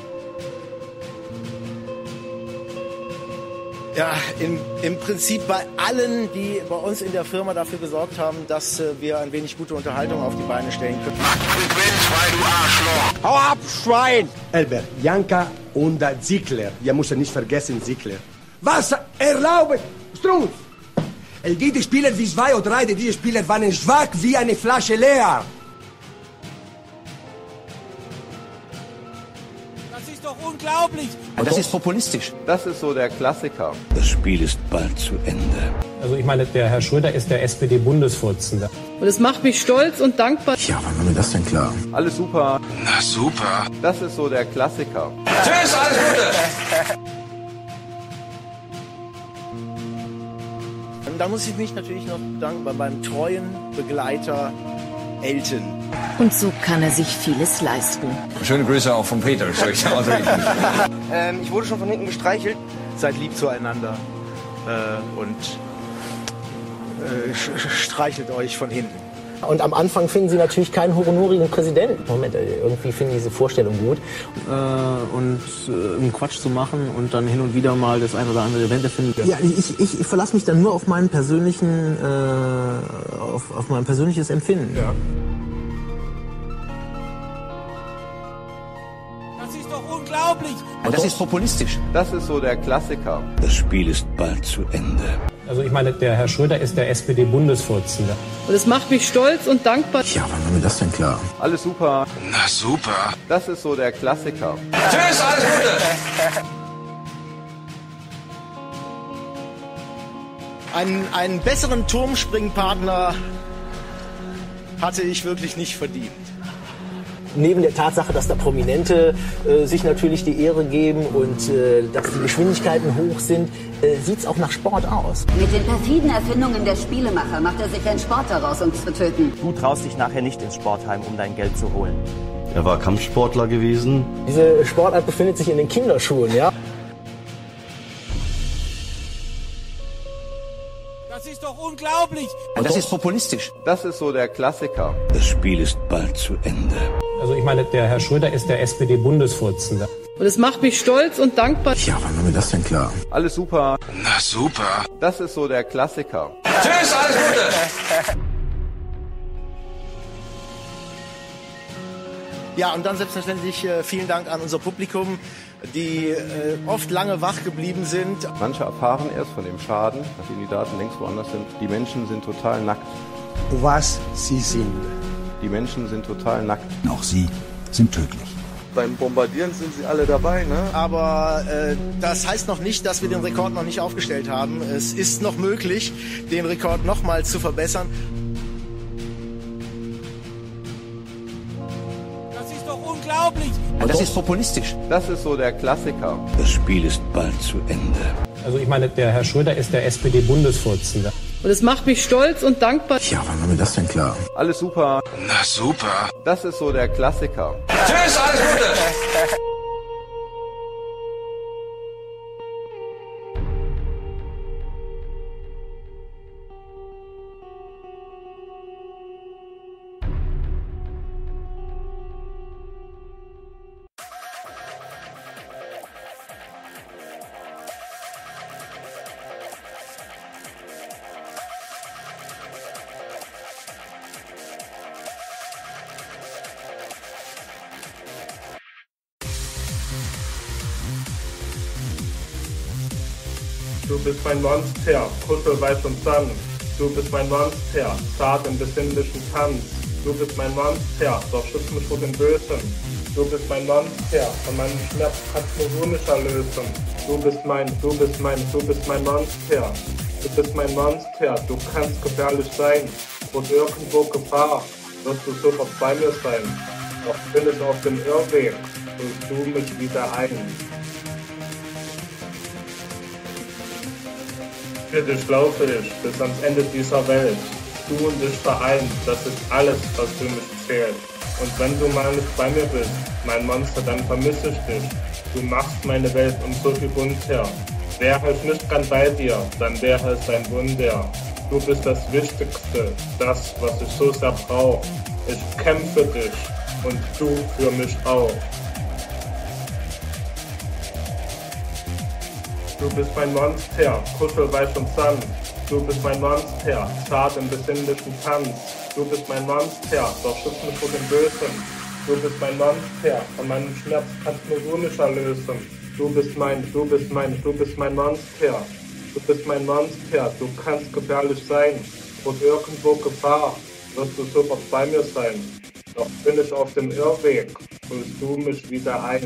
Ja, im Prinzip bei allen, die bei uns in der Firma dafür gesorgt haben, dass wir ein wenig gute Unterhaltung auf die Beine stellen können. Frequenz, weil du Arschloch. Hau ab, Schwein! Albert, Janka und Ziegler. Wir müssen nicht vergessen Ziegler. Was erlaubt? Strunz! Die Spieler wie 2 oder 3, diese Spieler waren schwach wie eine Flasche leer. Das ist doch unglaublich. Das ist populistisch. Das ist so der Klassiker. Das Spiel ist bald zu Ende. Also ich meine, der Herr Schröder ist der SPD-Bundesvorsitzende. Und es macht mich stolz und dankbar. Ja, wann war mir das denn klar? Alles super. Na super. Das ist so der Klassiker. Tschüss, alles Gute. Und da muss ich mich natürlich noch bedanken bei meinem treuen Begleiter Elton. Und so kann er sich vieles leisten. Schöne Grüße auch von Peter. Ich wurde schon von hinten gestreichelt. Seid lieb zueinander und streichelt euch von hinten. Und am Anfang finden Sie natürlich keinen honorigen Präsidenten. Moment, irgendwie finden diese Vorstellung gut. Und einen Quatsch zu machen und dann hin und wieder mal das ein oder andere Event erfinden. Ja, ich verlasse mich dann nur auf meinen persönlichen, auf mein persönliches Empfinden. Ja. Das ist doch unglaublich. Das ist populistisch. Das ist so der Klassiker. Das Spiel ist bald zu Ende. Also ich meine, der Herr Schröder ist der SPD-Bundesvorsitzende. Und es macht mich stolz und dankbar. Ja, wann war mir das denn klar? Alles super. Na super. Das ist so der Klassiker. Tschüss, alles Gute. Einen besseren Turmspringpartner hatte ich wirklich nicht verdient. Neben der Tatsache, dass da Prominente sich natürlich die Ehre geben und dass die Geschwindigkeiten hoch sind, sieht es auch nach Sport aus. Mit den perfiden Erfindungen der Spielemacher macht er sich einen Sport daraus, uns zu töten. Du traust dich nachher nicht ins Sportheim, um dein Geld zu holen. Er war Kampfsportler gewesen. Diese Sportart befindet sich in den Kinderschuhen, ja. Das ist doch unglaublich. Das ist populistisch. Das ist so der Klassiker. Das Spiel ist bald zu Ende. Also ich meine, der Herr Schröder ist der SPD-Bundesvorsitzende. Und es macht mich stolz und dankbar. Ja, wann war mir das denn klar? Alles super. Na super. Das ist so der Klassiker. Tschüss, alles Gute. Ja, und dann selbstverständlich vielen Dank an unser Publikum, die oft lange wach geblieben sind. Manche erfahren erst von dem Schaden, nachdem die Daten längst woanders sind. Die Menschen sind total nackt. Was sie sind. Die Menschen sind total nackt. Auch sie sind tödlich. Beim Bombardieren sind sie alle dabei, ne? Aber das heißt noch nicht, dass wir den Rekord noch nicht aufgestellt haben. Es ist noch möglich, den Rekord nochmal zu verbessern. Das ist doch unglaublich. Das ist populistisch. Das ist so der Klassiker. Das Spiel ist bald zu Ende. Also ich meine, der Herr Schröder ist der SPD-Bundesvorsitzende. Und es macht mich stolz und dankbar. Ja, wann war mir das denn klar? Alles super. Na super. Das ist so der Klassiker. Tschüss, alles Gute. Du bist mein Monster, kuschelweich und sanft. Du bist mein Monster, zart im besinnlichen Tanz. Du bist mein Monster, doch schütz mich vor dem Bösen. Du bist mein Monster, von meinem Schmerz kannst nur du mich erlösen. Du bist mein Monster. Du bist mein Monster, du kannst gefährlich sein. Und irgendwo Gefahr, wirst du sofort bei mir sein. Doch bin ich auf dem Irrweg, holst du mich wieder ein. Für dich laufe ich bis ans Ende dieser Welt. Du und ich vereint, das ist alles, was für mich zählt. Und wenn du mal nicht bei mir bist, mein Monster, dann vermisse ich dich. Du machst meine Welt um so viel bunter. Wäre ich nicht gern bei dir, dann wäre es ein Wunder. Du bist das Wichtigste, das, was ich so sehr brauch. Ich kämpfe dich und du für mich auch. Du bist mein Monster, kuschelweich und sanft. Du bist mein Monster, zart im besinnlichen Tanz. Du bist mein Monster, doch schütz mich vor dem Bösen. Du bist mein Monster, von meinem Schmerz kannst nur du mich erlösen. Du bist mein Monster. Du bist mein Monster, du kannst gefährlich sein. Und irgendwo Gefahr, wirst du sofort bei mir sein. Doch bin ich auf dem Irrweg, holst du mich wieder ein.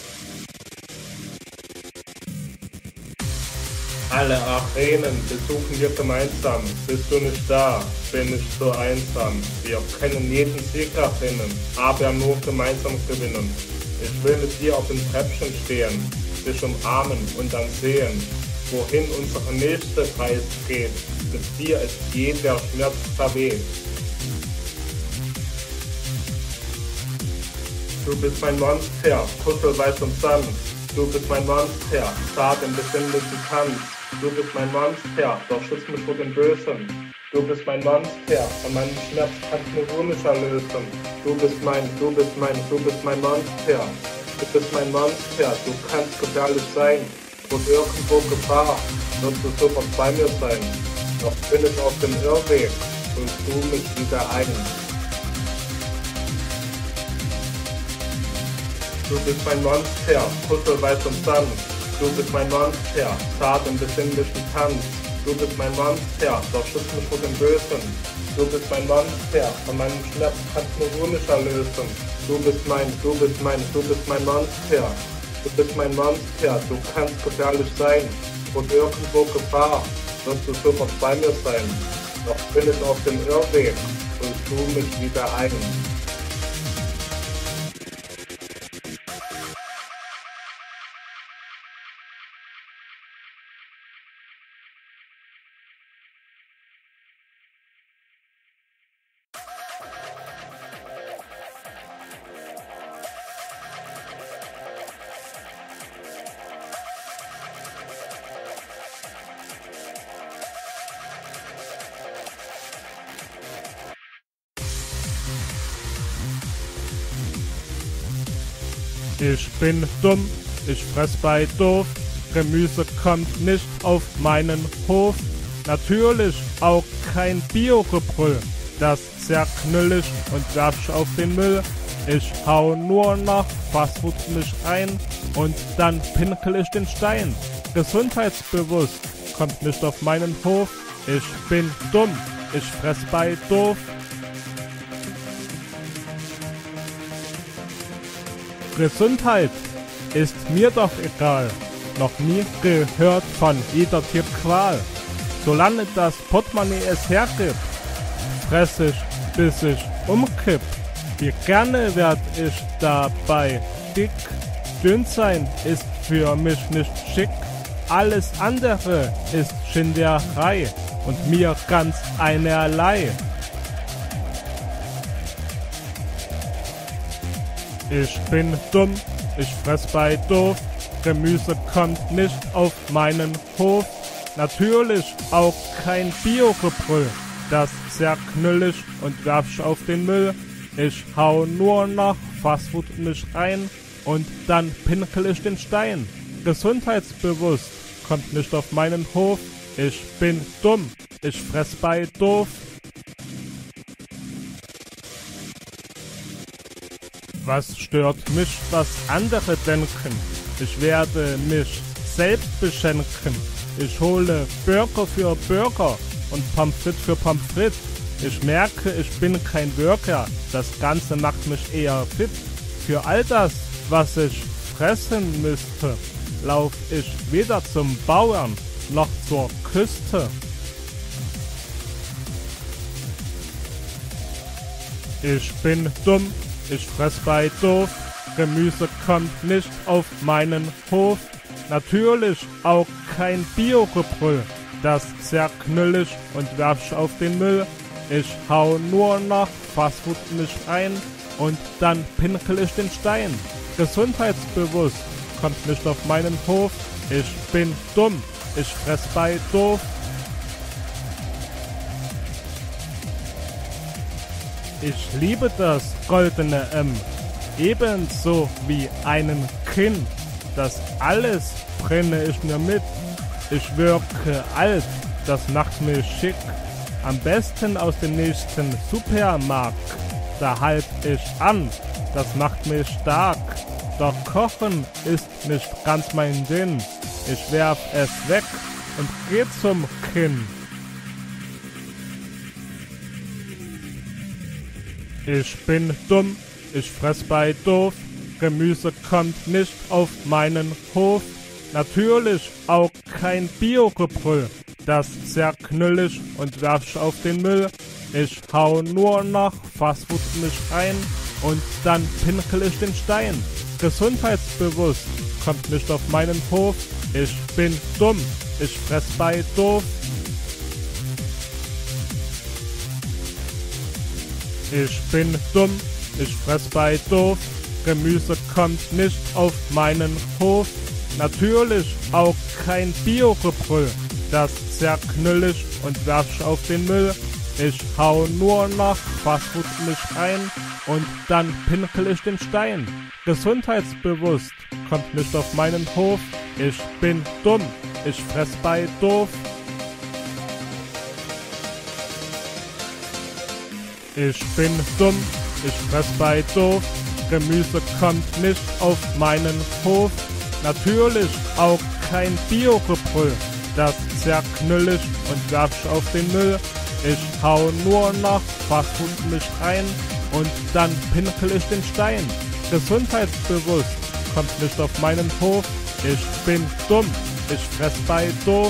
Alle Arenen besuchen wir gemeinsam. Bist du nicht da, bin ich so einsam. Wir können jeden Sieg erkennen, aber nur gemeinsam gewinnen. Ich will mit dir auf dem Treppchen stehen, dich umarmen und dann sehen, wohin unsere nächste Reise geht. Mit dir ist jeder Schmerz verweht. Du bist mein Monster, kuschelweich und sanft. Du bist mein Monster, zart im besinnlichen Tanz. Du bist mein Monster, doch schütz mich vor dem Bösen. Du bist mein Monster, von meinem Schmerz kannst nur du mich erlösen. Du bist mein Monster. Du bist mein Monster, du kannst gefährlich sein. Und irgendwo Gefahr, wirst du sofort bei mir sein. Doch bin ich auf dem Irrweg, holst du mich wieder ein. Du bist mein Monster, kuschelweich und sanft. Du bist mein Monster, zart im besinnlichen Tanz. Du bist mein Monster, doch schütz mich vor dem Bösen. Du bist mein Monster, von meinem Schmerz kannst nur du mich erlösen. Du bist mein Monster. Du bist mein Monster, du kannst gefährlich sein. Und irgendwo Gefahr, wirst du sofort bei mir sein. Doch bin ich auf dem Irrweg, holst du mich wieder ein. Ich bin dumm, ich fress bei doof, Gemüse kommt nicht auf meinen Hof. Natürlich auch kein Bio-Gebrüll, das zerknüll ich und werf ich auf den Müll. Ich hau nur noch Fastfood mich rein und dann pinkel ich den Stein. Gesundheitsbewusst kommt nicht auf meinen Hof. Ich bin dumm, ich fress bei doof. Gesundheit ist mir doch egal. Noch nie gehört von jeder Tierqual. Solange das Portemonnaie es hergibt, fress ich, bis ich umkipp. Wie gerne werd ich dabei dick. Dünn sein ist für mich nicht schick. Alles andere ist Schinderei und mir ganz einerlei. Ich bin dumm, ich fress bei doof. Gemüse kommt nicht auf meinen Hof. Natürlich auch kein Bio-Gebrüll. Das sehr knüllig und werf's auf den Müll. Ich hau nur noch Fastfood mich rein und dann pinkel ich den Stein. Gesundheitsbewusst kommt nicht auf meinen Hof. Ich bin dumm, ich fress bei doof. Was stört mich, was andere denken? Ich werde mich selbst beschenken. Ich hole Burger für Burger und Pommes frites für Pommes frites. Ich merke, ich bin kein Bürger. Das Ganze macht mich eher fit. Für all das, was ich fressen müsste, lauf ich weder zum Bauern noch zur Küste. Ich bin dumm, ich fress bei doof. Gemüse kommt nicht auf meinen Hof. Natürlich auch kein Bio-Gebrüll. Das sehr knüllig und werf's auf den Müll. Ich hau nur noch Fastfood mich rein und dann pinkel ich den Stein. Gesundheitsbewusst kommt nicht auf meinen Hof. Ich bin dumm, ich fress bei doof. Ich liebe das goldene M, ebenso wie einen Kind. Das alles brenne ich mir mit. Ich wirke alt, das macht mich schick. Am besten aus dem nächsten Supermarkt. Da halt ich an, das macht mich stark. Doch Kochen ist nicht ganz mein Ding. Ich werf es weg und geh zum Kind. Ich bin dumm, ich fress bei doof. Gemüse kommt nicht auf meinen Hof. Natürlich auch kein Bio-Gebrüll. Das sehr knüllig und werf's auf den Müll. Ich hau nur noch Fastfood mich rein und dann pinkel ich den Stein. Gesundheitsbewusst kommt nicht auf meinen Hof. Ich bin dumm, ich fress bei doof. Ich bin dumm, ich fress bei doof. Gemüse kommt nicht auf meinen Hof. Natürlich auch kein Bio-Gebrüll. Das sehr knüllig und werf's auf den Müll. Ich hau nur noch Fastfood mich rein und dann pinkel ich den Stein. Gesundheitsbewusst kommt nicht auf meinen Hof. Ich bin dumm, ich fress bei doof. Ich bin dumm, ich fress bei doof. Gemüse kommt nicht auf meinen Hof. Natürlich auch kein Bio-Gebrüll. Das sehr knüllig und werf's auf den Müll. Ich hau nur noch Fastfood mich rein und dann pinkel ich den Stein. Gesundheitsbewusst kommt nicht auf meinen Hof. Ich bin dumm, ich fress bei doof.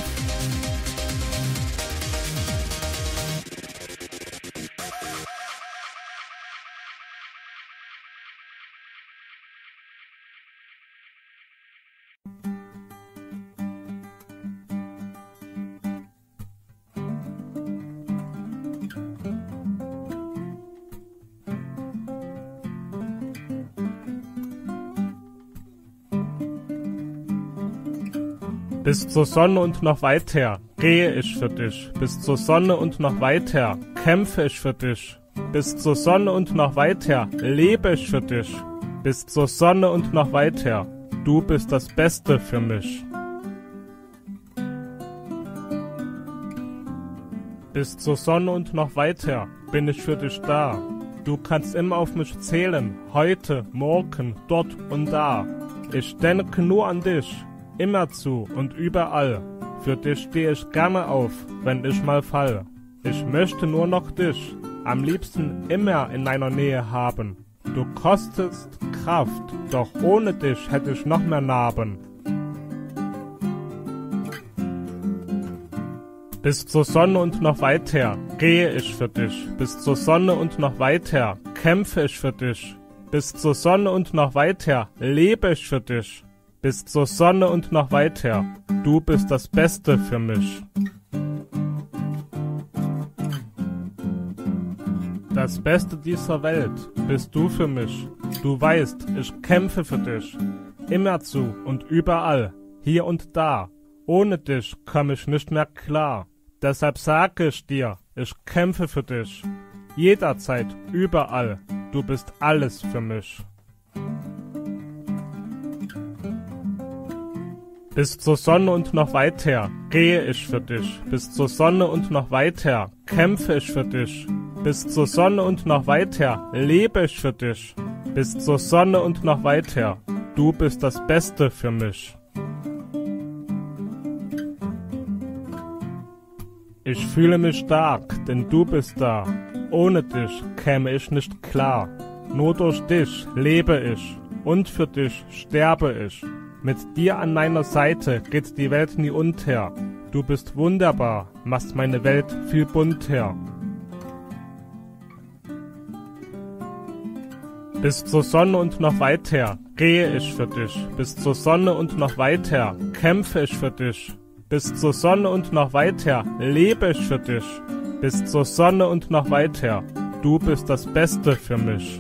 Bis zur Sonne und noch weiter gehe ich für dich. Bis zur Sonne und noch weiter kämpfe ich für dich. Bis zur Sonne und noch weiter lebe ich für dich. Bis zur Sonne und noch weiter. Du bist das Beste für mich. Bis zur Sonne und noch weiter bin ich für dich da. Du kannst immer auf mich zählen, heute, morgen, dort und da. Ich denke nur an dich, immerzu und überall. Für dich stehe ich gerne auf, wenn ich mal fall. Ich möchte nur noch dich, am liebsten immer in meiner Nähe haben. Du kostest Kraft, doch ohne dich hätte ich noch mehr Narben. Bis zur Sonne und noch weiter gehe ich für dich. Bis zur Sonne und noch weiter kämpfe ich für dich. Bis zur Sonne und noch weiter lebe ich für dich. Bis zur Sonne und noch weiter, du bist das Beste für mich. Das Beste dieser Welt bist du für mich. Du weißt, ich kämpfe für dich. Immerzu und überall, hier und da. Ohne dich komme ich nicht mehr klar. Deshalb sage ich dir, ich kämpfe für dich. Jederzeit, überall, du bist alles für mich. Bis zur Sonne und noch weiter gehe ich für dich. Bis zur Sonne und noch weiter kämpfe ich für dich. Bis zur Sonne und noch weiter lebe ich für dich. Bis zur Sonne und noch weiter, du bist das Beste für mich. Ich fühle mich stark, denn du bist da. Ohne dich käme ich nicht klar. Nur durch dich lebe ich und für dich sterbe ich. Mit dir an meiner Seite geht die Welt nie unter. Du bist wunderbar, machst meine Welt viel bunter. Bis zur Sonne und noch weiter gehe ich für dich. Bis zur Sonne und noch weiter kämpfe ich für dich. Bis zur Sonne und noch weiter lebe ich für dich. Bis zur Sonne und noch weiter, du bist das Beste für mich.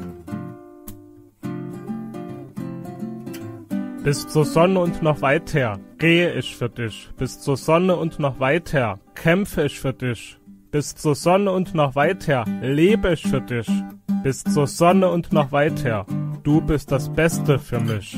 Bis zur Sonne und noch weiter gehe ich für dich. Bis zur Sonne und noch weiter kämpfe ich für dich. Bis zur Sonne und noch weiter lebe ich für dich. Bis zur Sonne und noch weiter, du bist das Beste für mich.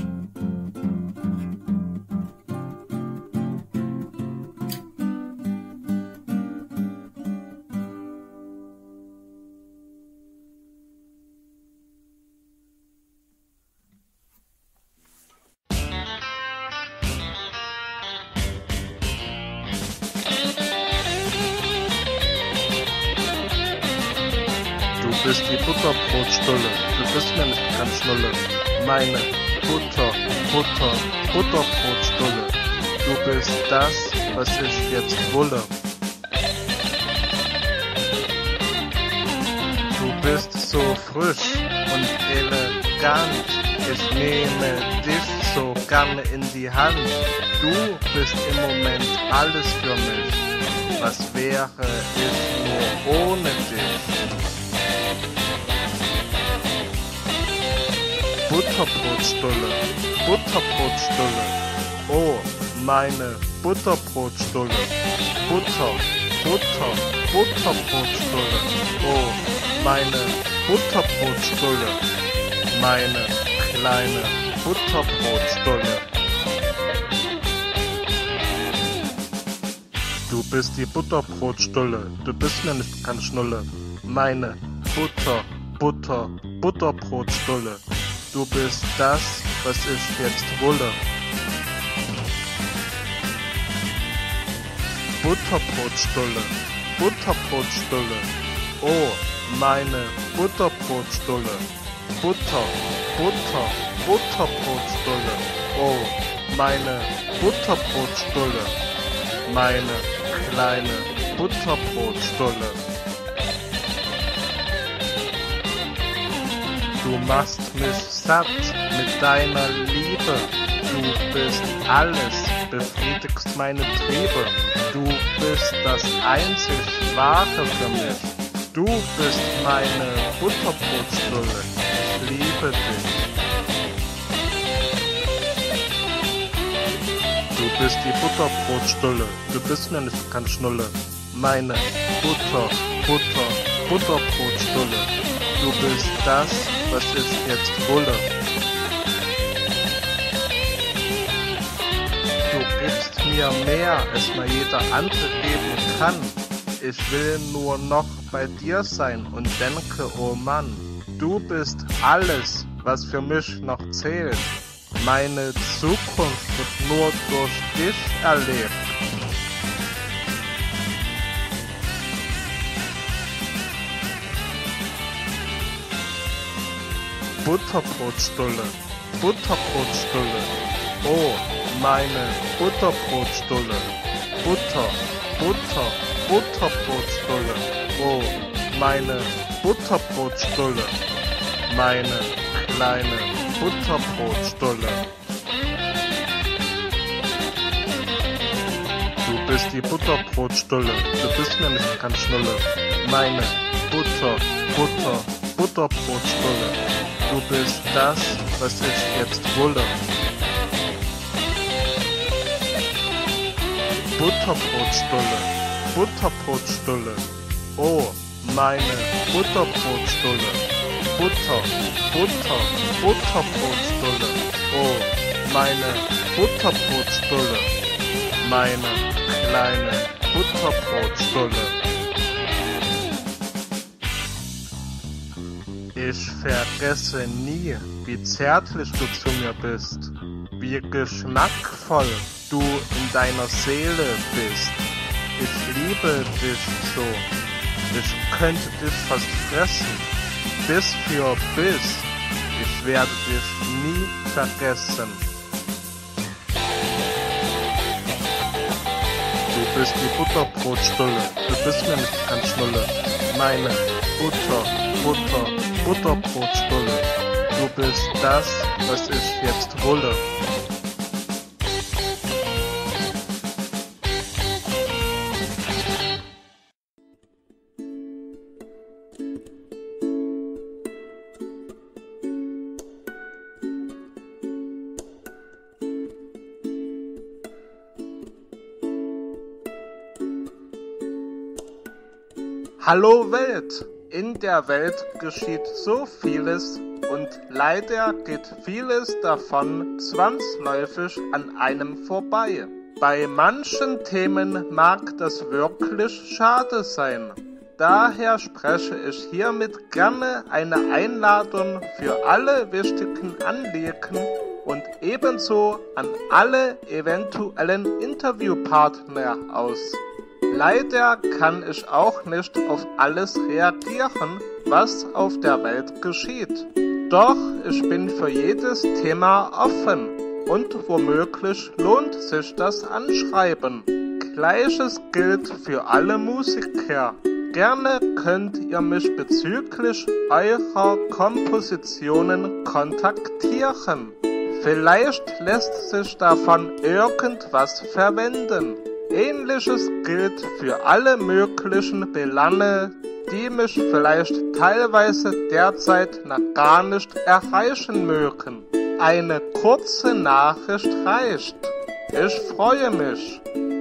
Du bist die Butterbrotstulle, du bist mir nicht ganz Schnulle. Meine Butterbrotstulle. Du bist das, was ich jetzt wolle. Du bist so frisch und elegant. Ich nehme dich so gerne in die Hand. Du bist im Moment alles für mich. Was wäre ich nur ohne dich? Butterbrotstulle, Butterbrotstulle, oh, meine Butterbrotstulle, Butterbrotstulle, oh, meine Butterbrotstulle, meine kleine Butterbrotstulle. Du bist die Butterbrotstulle, du bist mir nicht ganz Schnulle, meine Butterbrotstulle. Du bist das, was ich jetzt wolle. Butterbrotstulle, Butterbrotstulle, oh, meine Butterbrotstulle. Butterbrotstulle, oh, meine Butterbrotstulle. Meine kleine Butterbrotstulle. Du machst mich satt mit deiner Liebe. Du bist alles, befriedigst meine Triebe. Du bist das einzig Wahre für mich. Du bist meine Butterbrotstulle. Ich liebe dich. Du bist die Butterbrotstulle. Du bist mir nicht ganz Schnulle. Meine Butterbrotstulle. Du bist das, was ich jetzt wolle. Du gibst mir mehr, als mir jeder andere geben kann. Ich will nur noch bei dir sein und denke, oh Mann, du bist alles, was für mich noch zählt. Meine Zukunft wird nur durch dich erlebt. Butterbrotstulle, Butterbrotstulle, oh, meine Butterbrotstulle, Butter, Butter, Butterbrotstulle, oh, meine Butterbrotstulle, meine kleine Butterbrotstulle. Du bist die Butterbrotstulle, du bist mir nicht kein Schnulle, meine Butter, Butter, Butterbrotstulle. Du bist das, was ich jetzt wolle. Butterbrotstulle, Butterbrotstulle, oh, meine Butterbrotstulle. Butter, Butter, Butterbrotstulle, oh, meine Butterbrotstulle. Meine kleine Butterbrotstulle. Ich vergesse nie, wie zärtlich du zu mir bist, wie geschmackvoll du in deiner Seele bist. Ich liebe dich so, ich könnte dich fast fressen, Biss für Biss, ich werde dich nie vergessen. Du bist die Butterbrotstulle, du bist mir nicht kein Schnulle, meine Butter, Butter, Butterbrotstulle, du bist das, was ich jetzt wolle. Hallo Welt! In der Welt geschieht so vieles und leider geht vieles davon zwangsläufig an einem vorbei. Bei manchen Themen mag das wirklich schade sein. Daher spreche ich hiermit gerne eine Einladung für alle wichtigen Anliegen und ebenso an alle eventuellen Interviewpartner aus. Leider kann ich auch nicht auf alles reagieren, was auf der Welt geschieht. Doch ich bin für jedes Thema offen und womöglich lohnt sich das Anschreiben. Gleiches gilt für alle Musiker. Gerne könnt ihr mich bezüglich eurer Kompositionen kontaktieren. Vielleicht lässt sich davon irgendwas verwenden. Ähnliches gilt für alle möglichen Belange, die mich vielleicht teilweise derzeit noch gar nicht erreichen mögen. Eine kurze Nachricht reicht. Ich freue mich.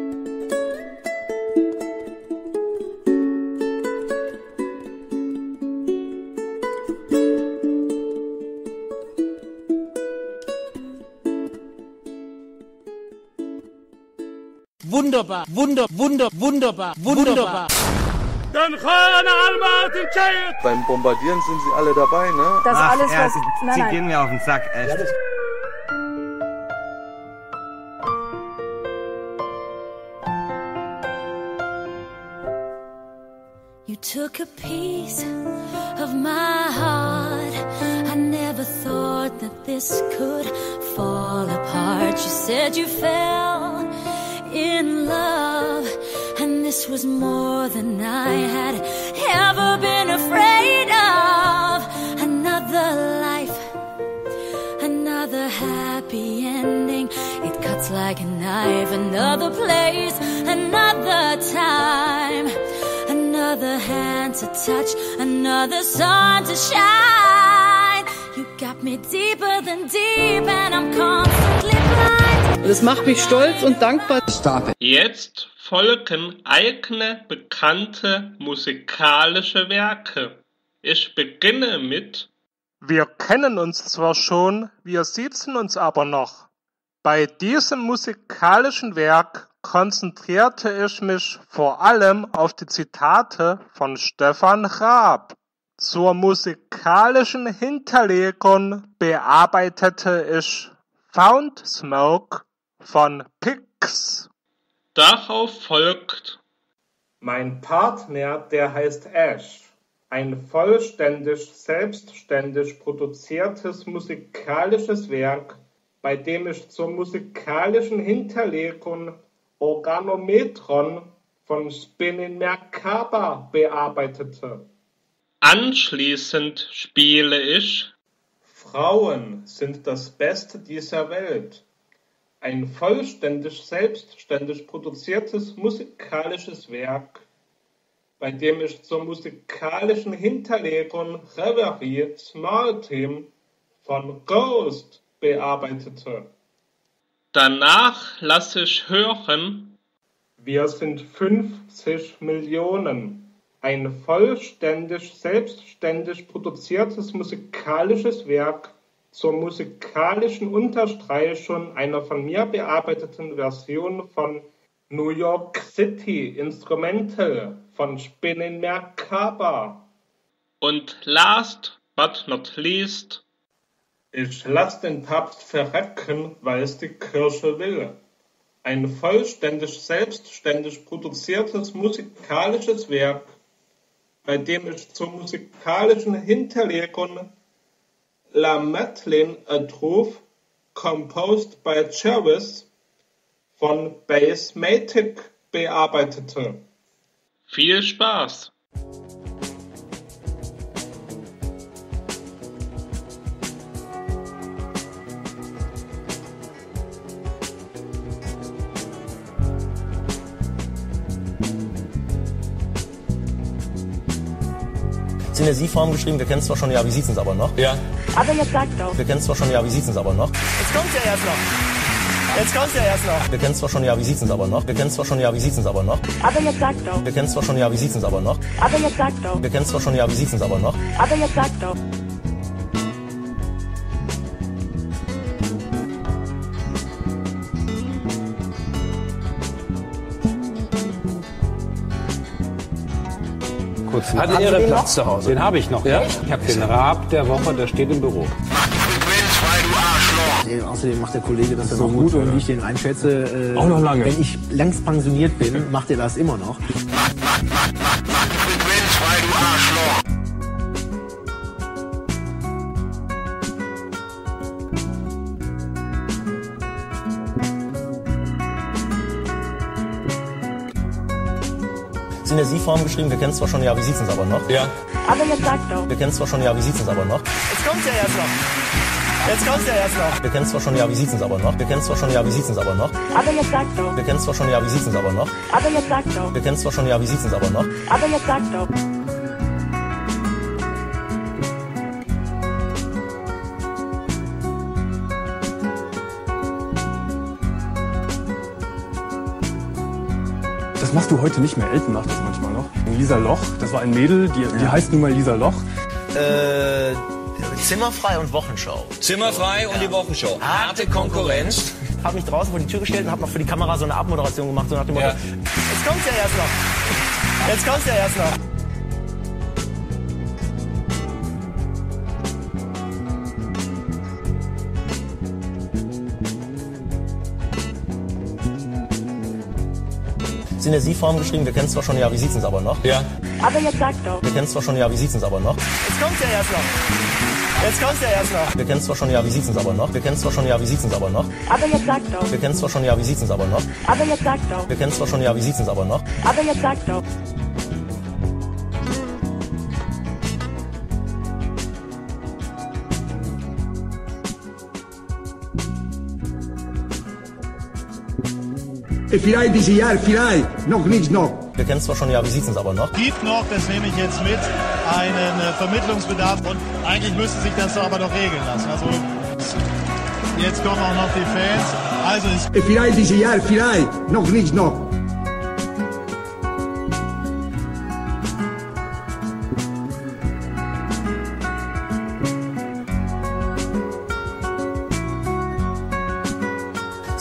Wunderbar, wunderbar. Dann kann Almaty Chayet. Beim Bombardieren sind sie alle dabei, ne? Das Ach, alles, was... Sie gehen mir auf den Sack, echt. Ja, You took a piece of my heart. I never thought that this could fall apart. You said you fell in love, and this was more than I had ever been afraid of. Another life, another happy ending. It cuts like a knife. Another place, another time, another hand to touch, another sun to shine. You got me deeper than deep, and I'm constantly blind. Das macht mich stolz und dankbar. Jetzt folgen eigene bekannte musikalische Werke. Ich beginne mit: Wir kennen uns zwar schon, wir siezen uns aber noch. Bei diesem musikalischen Werk konzentrierte ich mich vor allem auf die Zitate von Stefan Raab. Zur musikalischen Hinterlegung bearbeitete ich Found Smoke von Pix. Darauf folgt Mein Partner, der heißt Ash. Ein vollständig selbstständig produziertes musikalisches Werk, bei dem ich zur musikalischen Hinterlegung Organometron von Spinning Merkaba bearbeitete. Anschließend spiele ich Frauen sind das Beste dieser Welt. Ein vollständig selbstständig produziertes musikalisches Werk, bei dem ich zur musikalischen Hinterlegung Reverie Small Team von Ghost bearbeitete. Danach lasse ich hören Wir sind 50 Millionen. Ein vollständig selbstständig produziertes musikalisches Werk zur musikalischen Unterstreichung einer von mir bearbeiteten Version von New York City Instrumental von Spinning Merkaba. Und last but not least Ich lass den Papst verrecken, weil es die Kirche will. Ein vollständig selbstständig produziertes musikalisches Werk, bei dem ich zur musikalischen Hinterlegung La Madeleine a Trouve, composed by Jarvis, von Bassmatic bearbeitete. Viel Spaß! Ist in der Sie-Form geschrieben, wir kennen es zwar schon, ja, wie sieht's uns aber noch? Ja. Aber jetzt sag doch. Wir kennen es zwar schon, ja, wie sieht's uns aber noch? Jetzt kommt's ja erst noch. Jetzt kommt's ja erst noch. Wir kennen es zwar schon, ja, wie sieht's uns aber noch? Wir kennen es zwar schon, ja, wie sieht's uns aber noch? Aber jetzt sag doch. Wir kennen es zwar schon, ja, wie sieht's uns aber noch? Aber jetzt sag doch. Wir kennen es zwar schon, ja, wie sieht's uns aber noch? Aber jetzt sag doch. Hattet ihr den Platz zu Hause? Den habe ich noch. Ja? Ich habe den Raab der Woche, der steht im Büro. Außerdem macht der Kollege das ja noch gut und wie ich den einschätze, auch noch lange. Wenn ich längst pensioniert bin, macht er das immer noch. Ist in der Sie-Form geschrieben, wir kennen es zwar schon, ja, wie sieht's uns aber noch? Ja. Aber jetzt sag doch. Wir kennen es zwar schon, ja, wie sieht's uns aber noch? Jetzt kommt's ja erst noch. Jetzt kommt's ja erst noch. Wir kennen es zwar schon, ja, wie sieht's uns aber noch? Wir kennen es zwar schon, ja, wie sieht's uns aber noch? Aber jetzt sag doch. Wir kennen es zwar schon, ja, wie sieht's uns aber noch? Aber jetzt sag doch. Wir kennen es zwar schon, ja, wie sieht's uns aber noch? Aber jetzt sag doch. Das machst du heute nicht mehr. Elton macht das manchmal noch. Lisa Loch, das war ein Mädel, die heißt nun mal Lisa Loch. Zimmerfrei und Wochenschau. Zimmerfrei und die Wochenschau. Harte Konkurrenz. Hab mich draußen vor die Tür gestellt und hab noch für die Kamera so eine Abmoderation gemacht, so nach dem Motto, jetzt kommt's ja erst noch. Jetzt kommt's ja erst noch. Ist in der Sie-Form geschrieben, wir kennen es zwar schon, ja, wie sieht's uns aber noch? Ja. Aber jetzt sag doch. Wir kennen es zwar schon, ja, wie sieht's uns aber noch? Jetzt kommt's ja erst noch. Jetzt kommt's ja erst noch. Wir kennen es zwar schon, ja, wie sieht's uns aber noch? Wir kennen es zwar schon, ja, wie sieht's uns aber noch? Aber jetzt sag doch. Wir kennen es zwar schon, ja, wie sieht's uns aber noch? Aber jetzt sag doch. Wir kennen es zwar schon, ja, wie sieht's uns aber noch? Aber jetzt sag doch. Vielleicht dieses Jahr, vielleicht. Noch nicht, noch. Wir kennen es zwar schon, ja, wie sieht's uns aber noch? Gibt noch, das nehme ich jetzt mit, einen Vermittlungsbedarf und eigentlich müsste sich das doch aber noch regeln lassen. Also jetzt kommen auch noch die Fans. Also vielleicht dieses Jahr, vielleicht. Noch nicht, noch.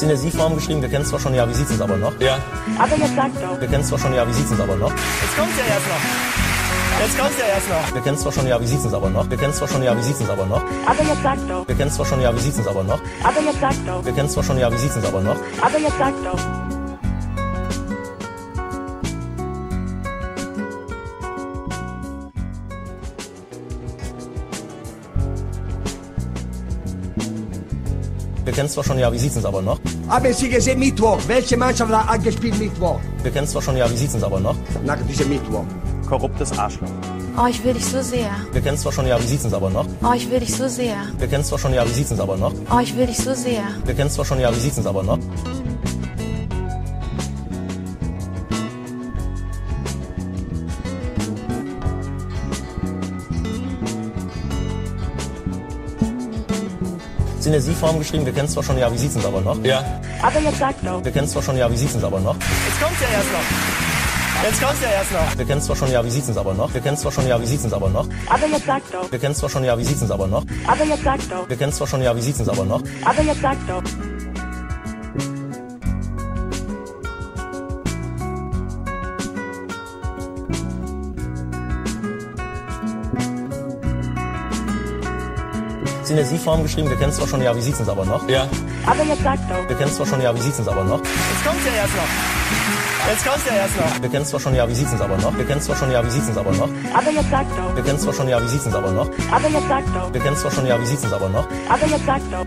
in der Sie-Form geschrieben, wir kennen es zwar schon, ja, wie sieht's uns aber noch? Ja. Aber jetzt sag doch. Wir kennen es zwar schon, ja, wie sieht's uns aber noch? Jetzt kommt's ja erst noch. Jetzt kommt's ja erst noch. Wir kennen es zwar schon, ja, wie sieht's uns aber noch? Wir kennen es zwar schon, ja, wie sieht's uns aber noch? Aber jetzt sag doch. Wir kennen es zwar schon, ja, wie sieht's uns aber noch? Aber jetzt sag doch. Wir kennen es zwar schon, ja, wie sieht's uns aber noch? Aber jetzt sag doch. Wir kennen es zwar schon, ja, wie sieht's uns aber noch? Haben Sie gesehen Mittwoch? Welche Mannschaft hat gespielt Mittwoch? Wir kennen es zwar schon, ja, wie sieht's uns aber noch? Nach diesem Mittwoch. Korruptes Arschloch. Oh, ich will dich so sehr. Wir kennen es zwar schon, ja, wie sieht's uns aber noch? Oh, ich will dich so sehr. Wir kennen es zwar schon, ja, wie sieht's uns aber noch? Oh, ich will dich so sehr. Wir kennen es zwar schon, ja, wie sieht's uns aber noch? In der Sie-Form geschrieben, wir kennen es zwar schon, ja, wie sieht's uns aber noch? Ja. Aber jetzt sag doch. Wir kennen es zwar schon, ja, wie sieht's uns aber noch? Jetzt kommt's ja erst noch. Jetzt kommt's ja erst noch. Wir kennen es zwar schon, ja, wie sieht's uns aber noch? Wir kennen es zwar schon, ja, wie sieht's uns aber noch? Aber jetzt sag doch. Wir kennen es zwar schon, ja, wie sieht's uns aber noch? Aber jetzt sag doch. Wir kennen es zwar schon, ja, wie sieht's uns aber noch? Aber jetzt sag doch. In der Sie-Form geschrieben, wir kennen es zwar schon, ja, wie sieht's uns aber noch? Ja. Aber jetzt sag doch. Wir kennen es zwar schon, ja, wie sieht's uns aber noch? Jetzt kommt's ja erst noch. Jetzt kommt's ja erst noch. Wir kennen es zwar schon, ja, wie sieht's uns aber noch? Wir kennen es zwar schon, ja, wie sieht's uns aber noch? Aber jetzt sag doch. Wir kennen es zwar schon, ja, wie sieht's uns aber noch? Aber jetzt sag doch. Wir kennen es zwar schon, ja, wie sieht's uns aber noch? Aber jetzt sag doch.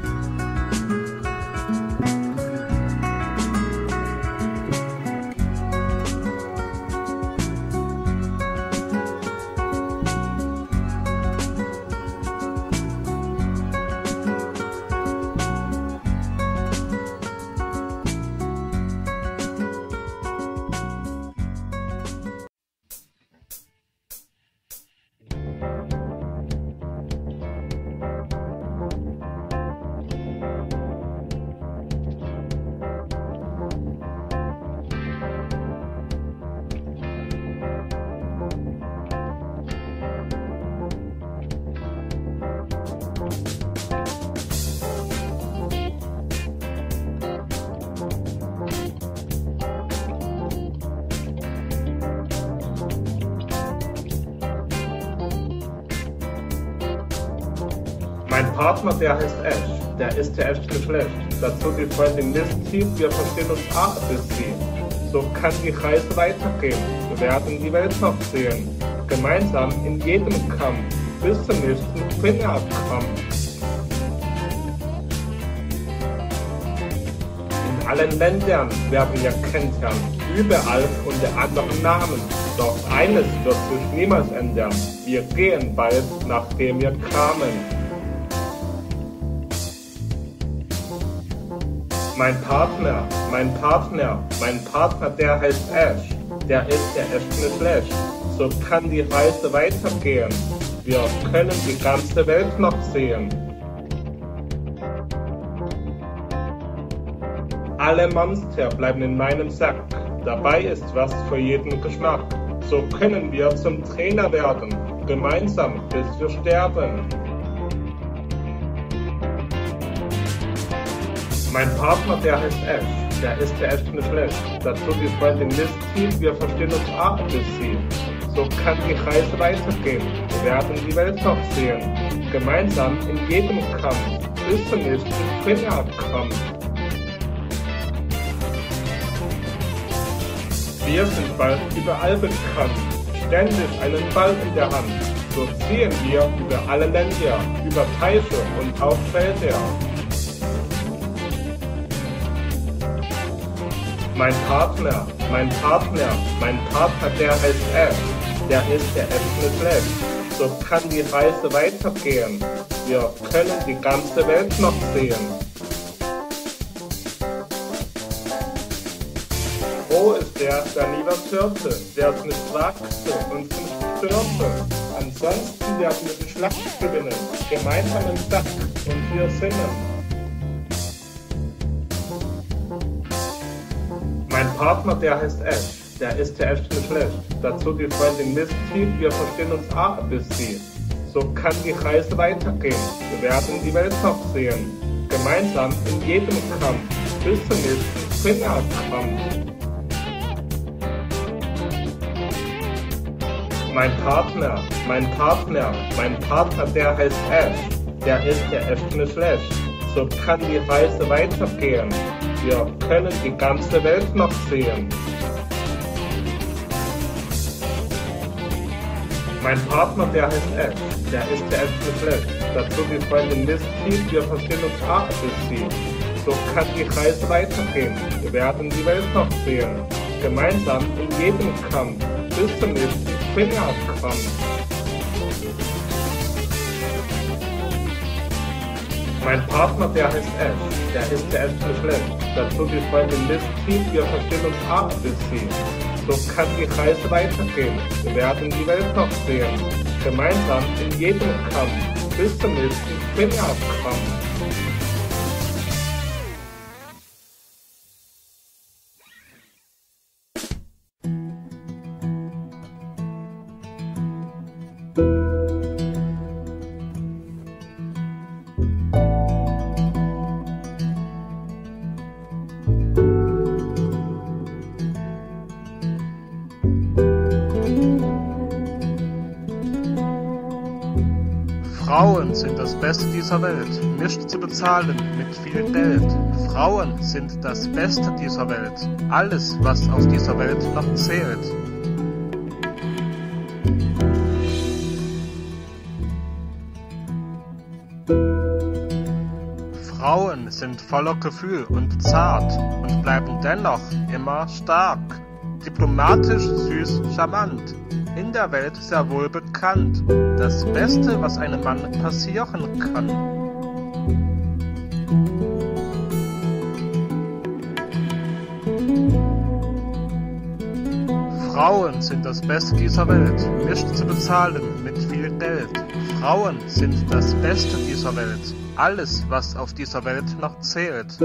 Mein Partner, der heißt Ash. Der ist der Ash Geschlecht. Dazu die Freundin Misty, wir verstehen uns A bis C. So kann die Reise weitergehen. Wir werden die Welt noch sehen. Gemeinsam in jedem Kampf. Bis zum nächsten Fingerkampf. In allen Ländern werden wir kennenlernen. Überall unter anderen Namen. Doch eines wird sich niemals ändern. Wir gehen bald, nachdem wir kamen. Mein Partner, der heißt Ash. Der ist der Ash Geschlecht. So kann die Reise weitergehen. Wir können die ganze Welt noch sehen. Alle Monster bleiben in meinem Sack. Dabei ist was für jeden Geschmack. So können wir zum Trainer werden. Gemeinsam bis wir sterben. Mein Partner, der heißt Ash. Der ist der Ash Geschlecht. Dazu die Freundin Misty, wir verstehen uns A bis C. So kann die Reise weitergehen. Wir werden die Welt noch sehen. Gemeinsam in jedem Kampf. Bis zum nächsten Fingerkampf. Wir sind bald überall bekannt. Ständig einen Ball in der Hand. So ziehen wir über alle Länder, über Teiche und auch Felder. Mein Partner, der heißt Ash. Der ist der Ash Geschlecht. So kann die Reise weitergehen. Wir können die ganze Welt noch sehen. Froh ist der nie was hörte, der es nicht wagte und nicht störte. Ansonsten werden wir die Schlacht gewinnen, gemeinsam im Sack und wir singen. Mein Partner, der heißt Ash. Der ist der Ash Geschlecht. Dazu die Freundin Misty, wir verstehen uns A bis C. So kann die Reise weitergehen. Wir werden die Welt noch sehen. Gemeinsam in jedem Kampf. bis zum nächsten Fingerkampf. Mein Partner, der heißt Ash. Der ist der F. Slash. So kann die Reise weitergehen. Wir können die ganze Welt noch sehen. Mein Partner, der heißt Ash. Der ist der F. Slash. Dazu die Freundin Misty, wir verstehen uns A bis Sie. So kann die Reise weitergehen. Wir werden die Welt noch sehen. Gemeinsam in jedem Kampf. Bis zum nächsten Fingerkampf. Mein Partner, der heißt Ash. Der ist der F. Slash. Dazu die Freundin Misty, wir verstehen uns A bis Sie. So kann die Reise weitergehen. Wir werden die Welt noch sehen. Gemeinsam in jedem Kampf. Bis zum nächsten Fingerkampf. Frauen sind das Beste dieser Welt, nicht zu bezahlen mit viel Geld. Frauen sind das Beste dieser Welt, alles, was auf dieser Welt noch zählt. Frauen sind voller Gefühl und zart und bleiben dennoch immer stark. Diplomatisch, süß, charmant. In der Welt sehr wohl bekannt. Das Beste, was einem Mann passieren kann. Frauen sind das Beste dieser Welt, nicht zu bezahlen mit viel Geld. Frauen sind das Beste dieser Welt, alles, was auf dieser Welt noch zählt.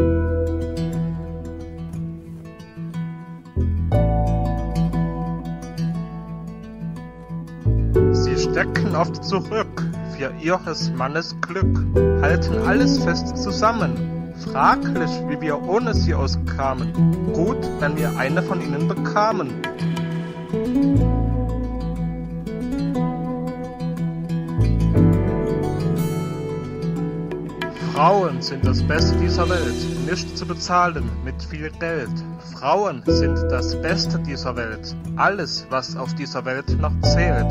Stecken oft zurück für ihres Mannes Glück, halten alles fest zusammen. Fraglich, wie wir ohne sie auskamen. Gut, wenn wir eine von ihnen bekamen. Frauen sind das Beste dieser Welt, nicht zu bezahlen mit viel Geld. Frauen sind das Beste dieser Welt, alles, was auf dieser Welt noch zählt.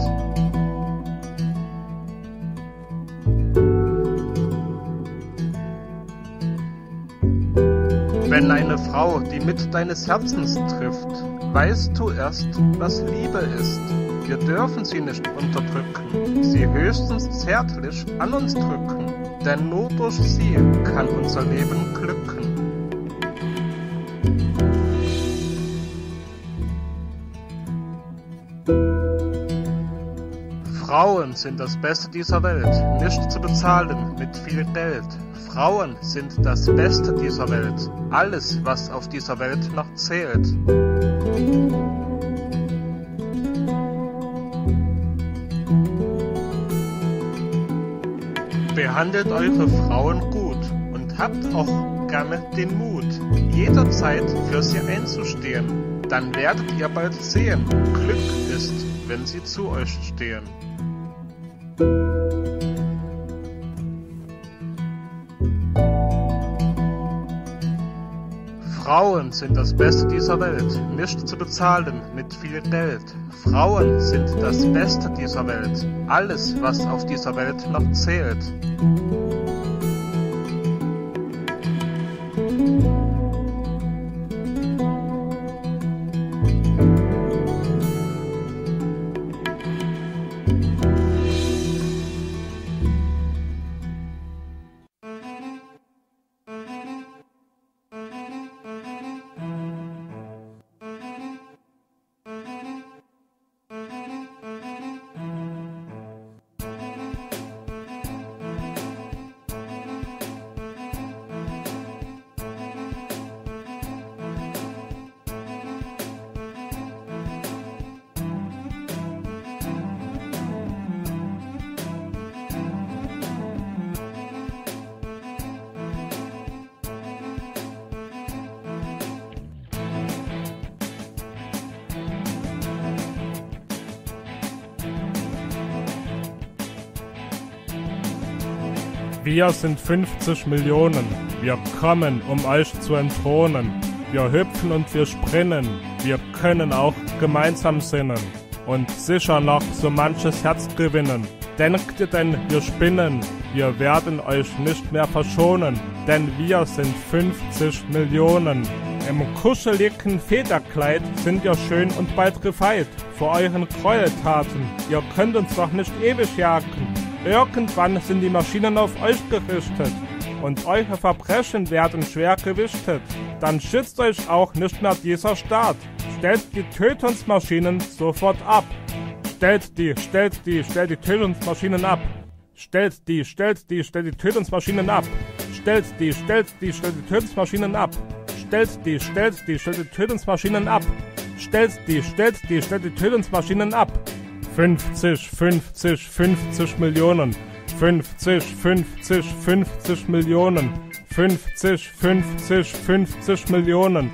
Wenn eine Frau die mit deines Herzens trifft, weißt du erst, was Liebe ist. Wir dürfen sie nicht unterdrücken, sie höchstens zärtlich an uns drücken, denn nur durch sie kann unser Leben glücken. Frauen sind das Beste dieser Welt, nicht zu bezahlen mit viel Geld. Frauen sind das Beste dieser Welt, alles, was auf dieser Welt noch zählt. Behandelt eure Frauen gut und habt auch gerne den Mut, jederzeit für sie einzustehen. Dann werdet ihr bald sehen, Glück ist, wenn sie zu euch stehen. Frauen sind das Beste dieser Welt, nicht zu bezahlen mit viel Geld. Frauen sind das Beste dieser Welt, alles, was auf dieser Welt noch zählt. Wir sind 50 Millionen. Wir kommen, um euch zu entthronen. Wir hüpfen und wir springen. Wir können auch gemeinsam sinnen. Und sicher noch so manches Herz gewinnen. Denkt ihr denn, wir spinnen? Wir werden euch nicht mehr verschonen. Denn wir sind 50 Millionen. Im kuscheligen Federkleid sind ihr schön und bald gefeit vor euren Gräueltaten. Ihr könnt uns doch nicht ewig jagen. Irgendwann sind die Maschinen auf euch gerichtet und eure Verbrechen werden schwer gewichtet. Dann schützt euch auch nicht mehr dieser Staat. Stellt die Tötungsmaschinen sofort ab. Stellt die Tötungsmaschinen ab. Stellt die Tötungsmaschinen ab. Stellt die Tötungsmaschinen ab. Stellt die Tötungsmaschinen ab. Stellt die Tötungsmaschinen ab. 50 Millionen. 50 Millionen. 50 Millionen.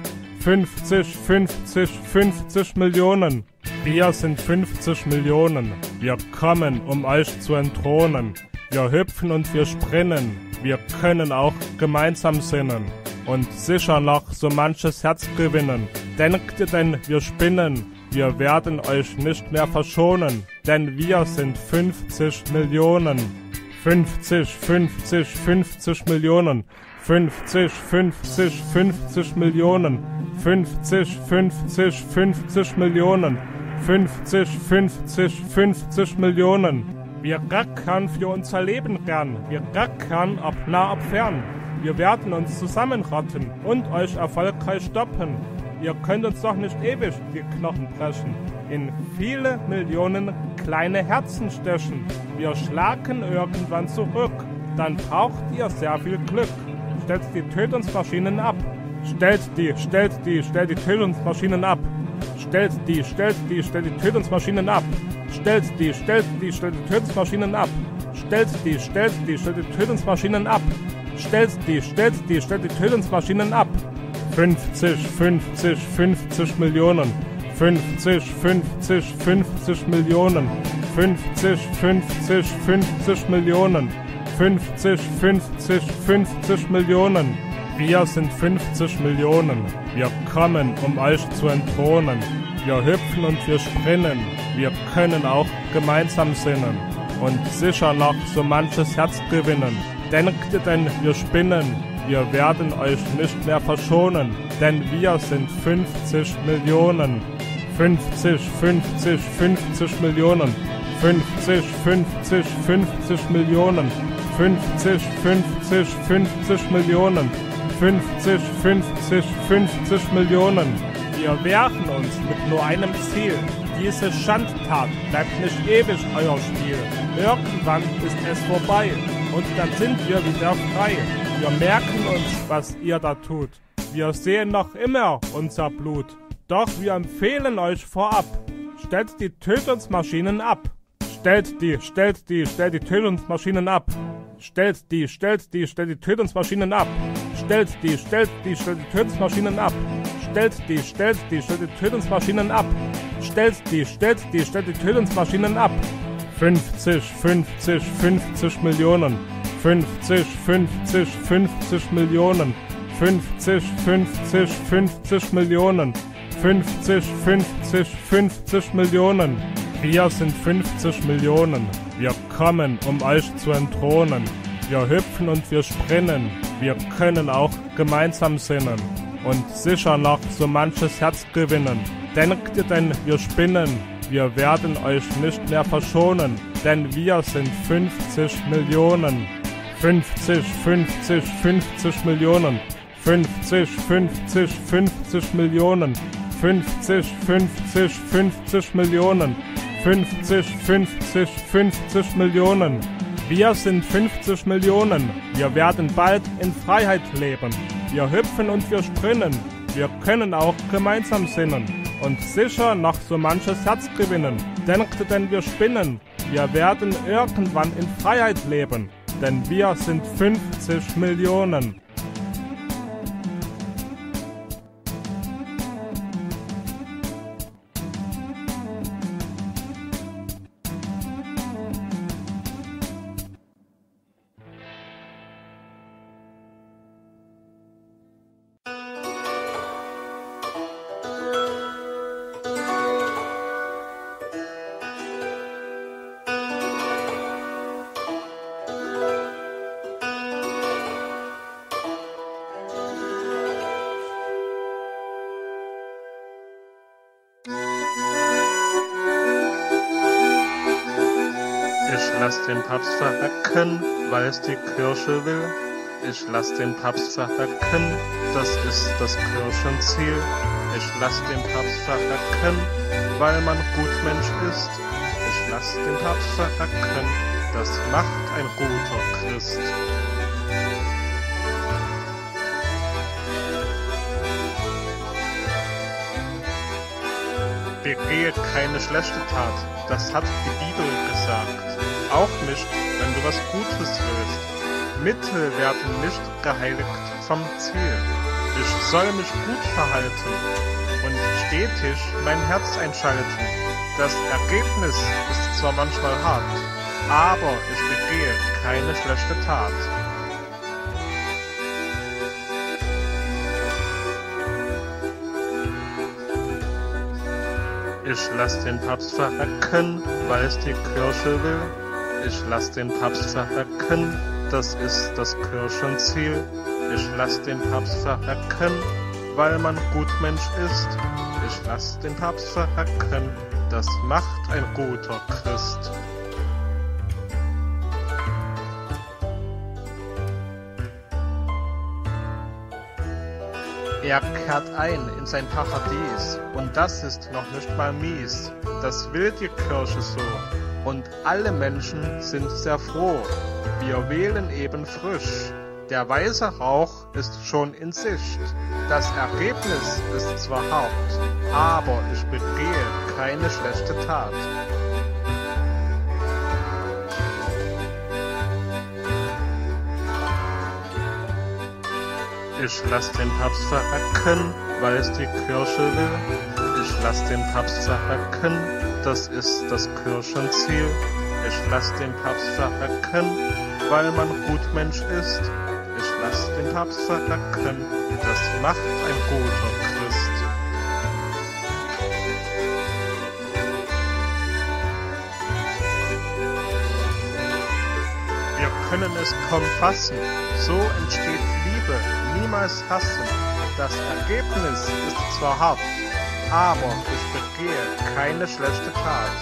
50 Millionen. Wir sind 50 Millionen. Wir kommen, um euch zu entthronen. Wir hüpfen und wir springen. Wir können auch gemeinsam sinnen. Und sicher noch so manches Herz gewinnen. Denkt ihr denn, wir spinnen? Wir werden euch nicht mehr verschonen, denn wir sind 50 Millionen. 50 Millionen. 50 Millionen. 50 Millionen. 50 Millionen. Wir gackern für unser Leben gern. Wir gackern ob nah, ob fern. Wir werden uns zusammenrotten und euch erfolgreich stoppen. Ihr könnt uns doch nicht ewig die Knochen brechen, in viele Millionen kleine Herzen stechen. Wir schlagen irgendwann zurück, dann braucht ihr sehr viel Glück. Stellt die Tötungsmaschinen ab. Stellt die Tötungsmaschinen ab. Stellt die Tötungsmaschinen ab. Stellt die Tötungsmaschinen ab. Stellt die Tötungsmaschinen ab. Stellt die Tötungsmaschinen ab. 50 Millionen. 50 Millionen. 50 Millionen. 50 Millionen. Wir sind 50 Millionen. Wir kommen, um euch zu entthronen. Wir hüpfen und wir springen. Wir können auch gemeinsam sinnen. Und sicher noch so manches Herz gewinnen. Denkt ihr denn, wir spinnen? Wir werden euch nicht mehr verschonen, denn wir sind 50 Millionen. 50 Millionen. 50 Millionen. 50 Millionen. 50 Millionen. Wir wehren uns mit nur einem Ziel. Diese Schandtat bleibt nicht ewig euer Spiel. Irgendwann ist es vorbei und dann sind wir wieder frei. Wir merken uns, was ihr da tut. Wir sehen noch immer unser Blut. Doch wir empfehlen euch vorab, stellt die Tötungsmaschinen ab. Stellt die Tötungsmaschinen ab. Stellt die Tötungsmaschinen ab. Stellt die Tötungsmaschinen ab. Stellt die Tötungsmaschinen ab. Stellt die Tötungsmaschinen ab. 50 Millionen. 50 Millionen. 50 Millionen. 50 Millionen. Wir sind 50 Millionen. Wir kommen, um euch zu entthronen. Wir hüpfen und wir springen. Wir können auch gemeinsam sinnen. Und sicher noch so manches Herz gewinnen. Denkt ihr denn, wir spinnen? Wir werden euch nicht mehr verschonen, denn wir sind 50 Millionen. 50 Millionen. 50 Millionen. 50 Millionen. 50 Millionen. Wir sind 50 Millionen. Wir werden bald in Freiheit leben. Wir hüpfen und wir springen. Wir können auch gemeinsam sinnen. Und sicher noch so manches Herz gewinnen. Denkt ihr denn, wir spinnen? Wir werden irgendwann in Freiheit leben. Denn wir sind 50 Millionen. Ich lass den Papst verrecken, weil es die Kirche will. Ich lass den Papst verrecken, das ist das Kirchenziel. Ich lass den Papst verrecken, weil man Gutmensch ist. Ich lass den Papst verrecken, das macht ein guter Christ. Begehe keine schlechte Tat, das hat die Bibel gesagt. Auch nicht, wenn du was Gutes willst. Mittel werden nicht geheiligt vom Ziel. Ich soll mich gut verhalten und stetig mein Herz einschalten. Das Ergebnis ist zwar manchmal hart, aber ich begehe keine schlechte Tat. Ich lass den Papst verrecken, weil es die Kirche will. Ich lass den Papst verrecken, das ist das Kirchenziel. Ich lass den Papst verrecken, weil man Gutmensch ist. Ich lass den Papst verrecken, das macht ein guter Christ. Er kehrt ein in sein Paradies, und das ist noch nicht mal mies. Das will die Kirche so, und alle Menschen sind sehr froh. Wir wählen eben frisch. Der weiße Rauch ist schon in Sicht. Das Ergebnis ist zwar hart, aber ich begehe keine schlechte Tat. Ich lass den Papst verrecken, weil es die Kirche will. Ich lass den Papst verrecken, das ist das Kirchenziel. Ich lass den Papst verrecken, weil man Gutmensch ist. Ich lass den Papst verrecken, das macht ein guter Christ. Wir können es kaum fassen, so entsteht Liebe, niemals hassen. Das Ergebnis ist zwar hart, aber ich begehe keine schlechte Tat.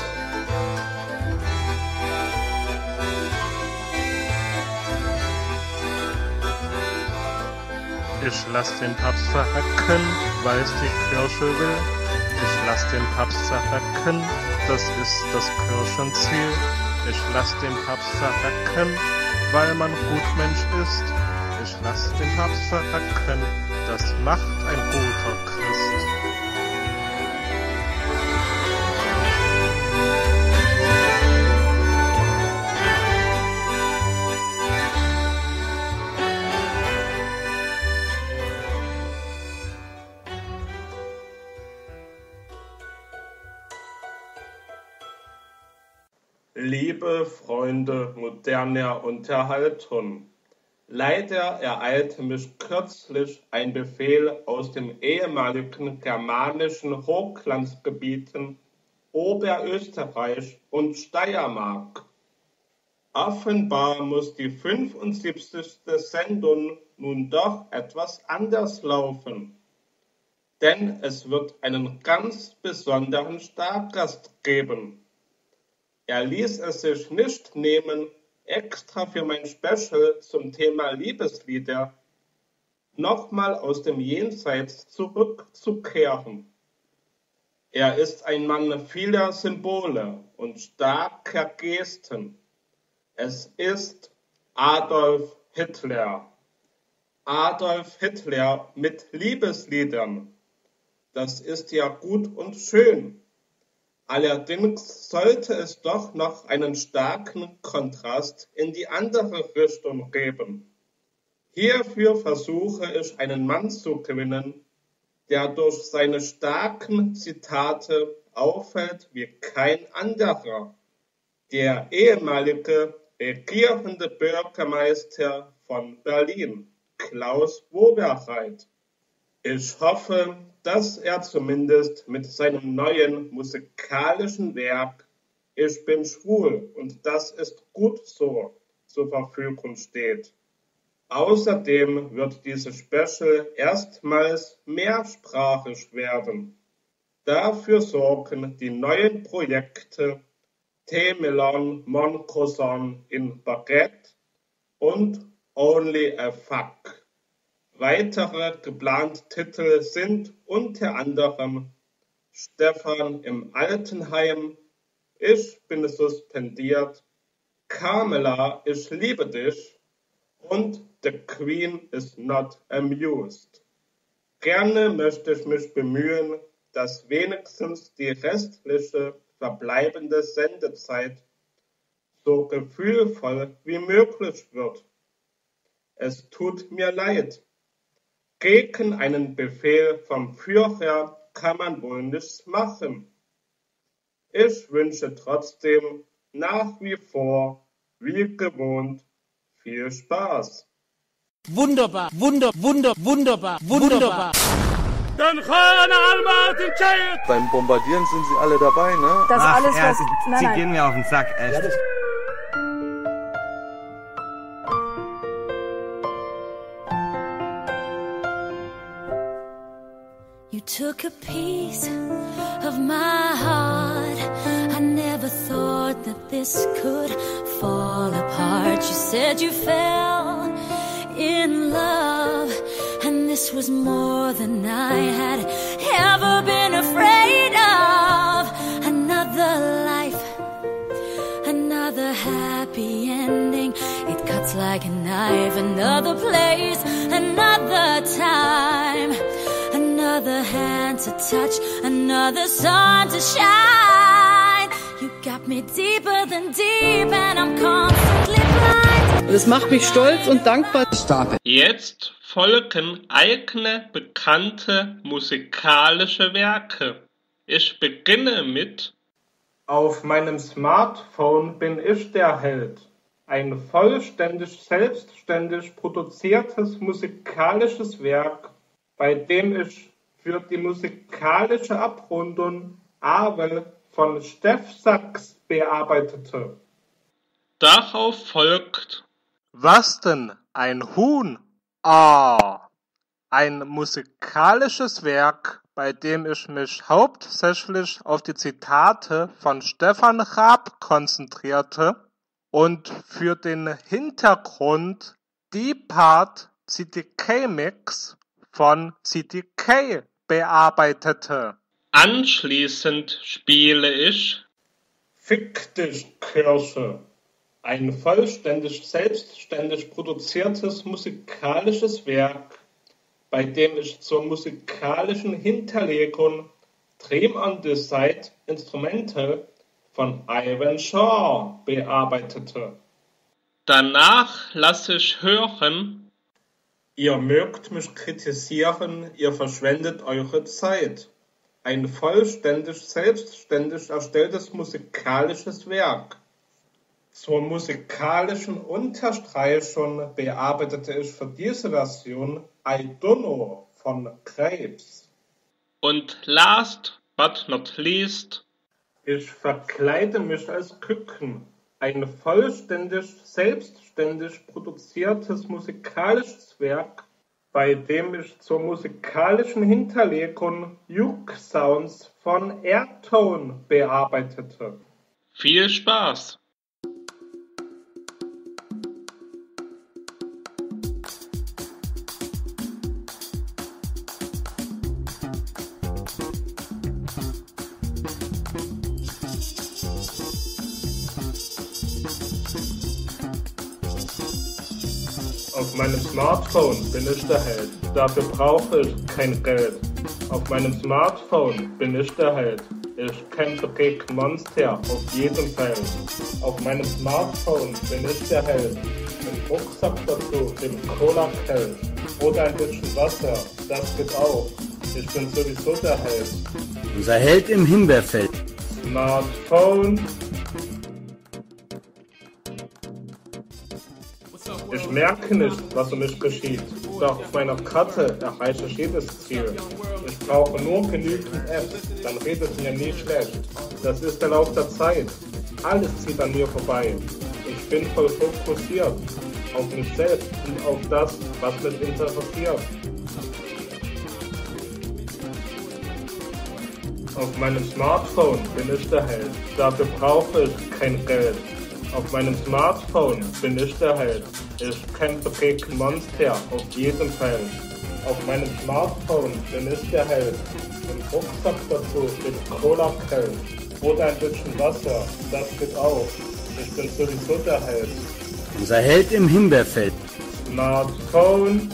Ich lass den Papst verrecken, weil es die Kirche will. Ich lass den Papst verrecken, das ist das Kirchenziel. Ich lass den Papst verrecken, weil man Gutmensch ist. Ich lass den Papst verrecken, das macht ein guter Christ. Liebe Freunde moderner Unterhaltung, leider ereilte mich kürzlich ein Befehl aus den ehemaligen germanischen Hochlandsgebieten Oberösterreich und Steiermark. Offenbar muss die 75. Sendung nun doch etwas anders laufen, denn es wird einen ganz besonderen Stargast geben. Er ließ es sich nicht nehmen, extra für mein Special zum Thema Liebeslieder nochmal aus dem Jenseits zurückzukehren. Er ist ein Mann vieler Symbole und starker Gesten. Es ist Adolf Hitler. Adolf Hitler mit Liebesliedern. Das ist ja gut und schön. Allerdings sollte es doch noch einen starken Kontrast in die andere Richtung geben. Hierfür versuche ich einen Mann zu gewinnen, der durch seine starken Zitate auffällt wie kein anderer. Der ehemalige regierende Bürgermeister von Berlin, Klaus Wowereit. Ich hoffe, dass er zumindest mit seinem neuen musikalischen Werk Ich bin schwul und das ist gut so zur Verfügung steht. Außerdem wird dieses Special erstmals mehrsprachig werden. Dafür sorgen die neuen Projekte T-Melon Mon Croissant in Baguette und Only a Fuck. Weitere geplante Titel sind unter anderem Stefan im Altenheim, Ich bin suspendiert, Carmela, ich liebe dich und The Queen is not amused. Gerne möchte ich mich bemühen, dass wenigstens die restliche verbleibende Sendezeit so gefühlvoll wie möglich wird. Es tut mir leid. Gegen einen Befehl vom Führer kann man wohl nichts machen. Ich wünsche trotzdem nach wie vor, wie gewohnt, viel Spaß. Wunderbar, wunderbar. Beim Bombardieren sind sie alle dabei, ne? Das Ach, alles, ja, was... sie gehen mir auf den Sack, echt. Ja, You took a piece of my heart. I never thought that this could fall apart. You said you fell in love, and this was more than I had ever been afraid of. Another life, another happy ending. It cuts like a knife. Another place, another time. Another hand to touch, another sun to shine. You got me deeper than deep and I'm constantly blind. Das macht mich stolz und dankbar. Jetzt folgen eigene bekannte musikalische Werke. Ich beginne mit Auf meinem Smartphone bin ich der Held. Ein vollständig selbstständig produziertes musikalisches Werk, bei dem ich für die musikalische Abrundung Avel von Steff Sachs bearbeitete. Darauf folgt Was denn? Ein Huhn? Ah, ein musikalisches Werk, bei dem ich mich hauptsächlich auf die Zitate von Stefan Raab konzentrierte und für den Hintergrund die Part CDK-Mix von CDK bearbeitete. Anschließend spiele ich Fick dich, Kirche. Ein vollständig selbstständig produziertes musikalisches Werk, bei dem ich zur musikalischen Hinterlegung Dream on the Side Instrumental von Ivan Shaw bearbeitete. Danach lasse ich hören Ihr mögt mich kritisieren, ihr verschwendet eure Zeit. Ein vollständig selbstständig erstelltes musikalisches Werk. Zur musikalischen Unterstreichung bearbeitete ich für diese Version I Don't Know von Krebs. Und last but not least Ich verkleide mich als Küken. Ein vollständig selbstständig produziertes musikalisches Werk, bei dem ich zur musikalischen Hinterlegung Juke Sounds von Airtone bearbeitete. Viel Spaß! Auf meinem Smartphone bin ich der Held, dafür brauche ich kein Geld. Auf meinem Smartphone bin ich der Held, ich kämpfe gegen Monster auf jedem Feld. Auf meinem Smartphone bin ich der Held, im Rucksack dazu den Cola-Kelch oder ein bisschen Wasser, das geht auch. Ich bin sowieso der Held. Unser Held im Himbeerfeld. Smartphone. Ich merke nicht, was um mich geschieht, doch auf meiner Karte erreiche ich jedes Ziel. Ich brauche nur genügend Apps, dann redet mir nie schlecht. Das ist der Lauf der Zeit. Alles zieht an mir vorbei. Ich bin voll fokussiert auf mich selbst und auf das, was mich interessiert. Auf meinem Smartphone bin ich der Held, dafür brauche ich kein Geld. Auf meinem Smartphone bin ich der Held, ich kämpfe gegen Monster auf jedem Feld. Auf meinem Smartphone bin ich der Held, im Rucksack dazu steht Cola-Kelch oder ein bisschen Wasser, das geht auch, ich bin sowieso der Held. Unser Held im Himbeerfeld. Smartphone.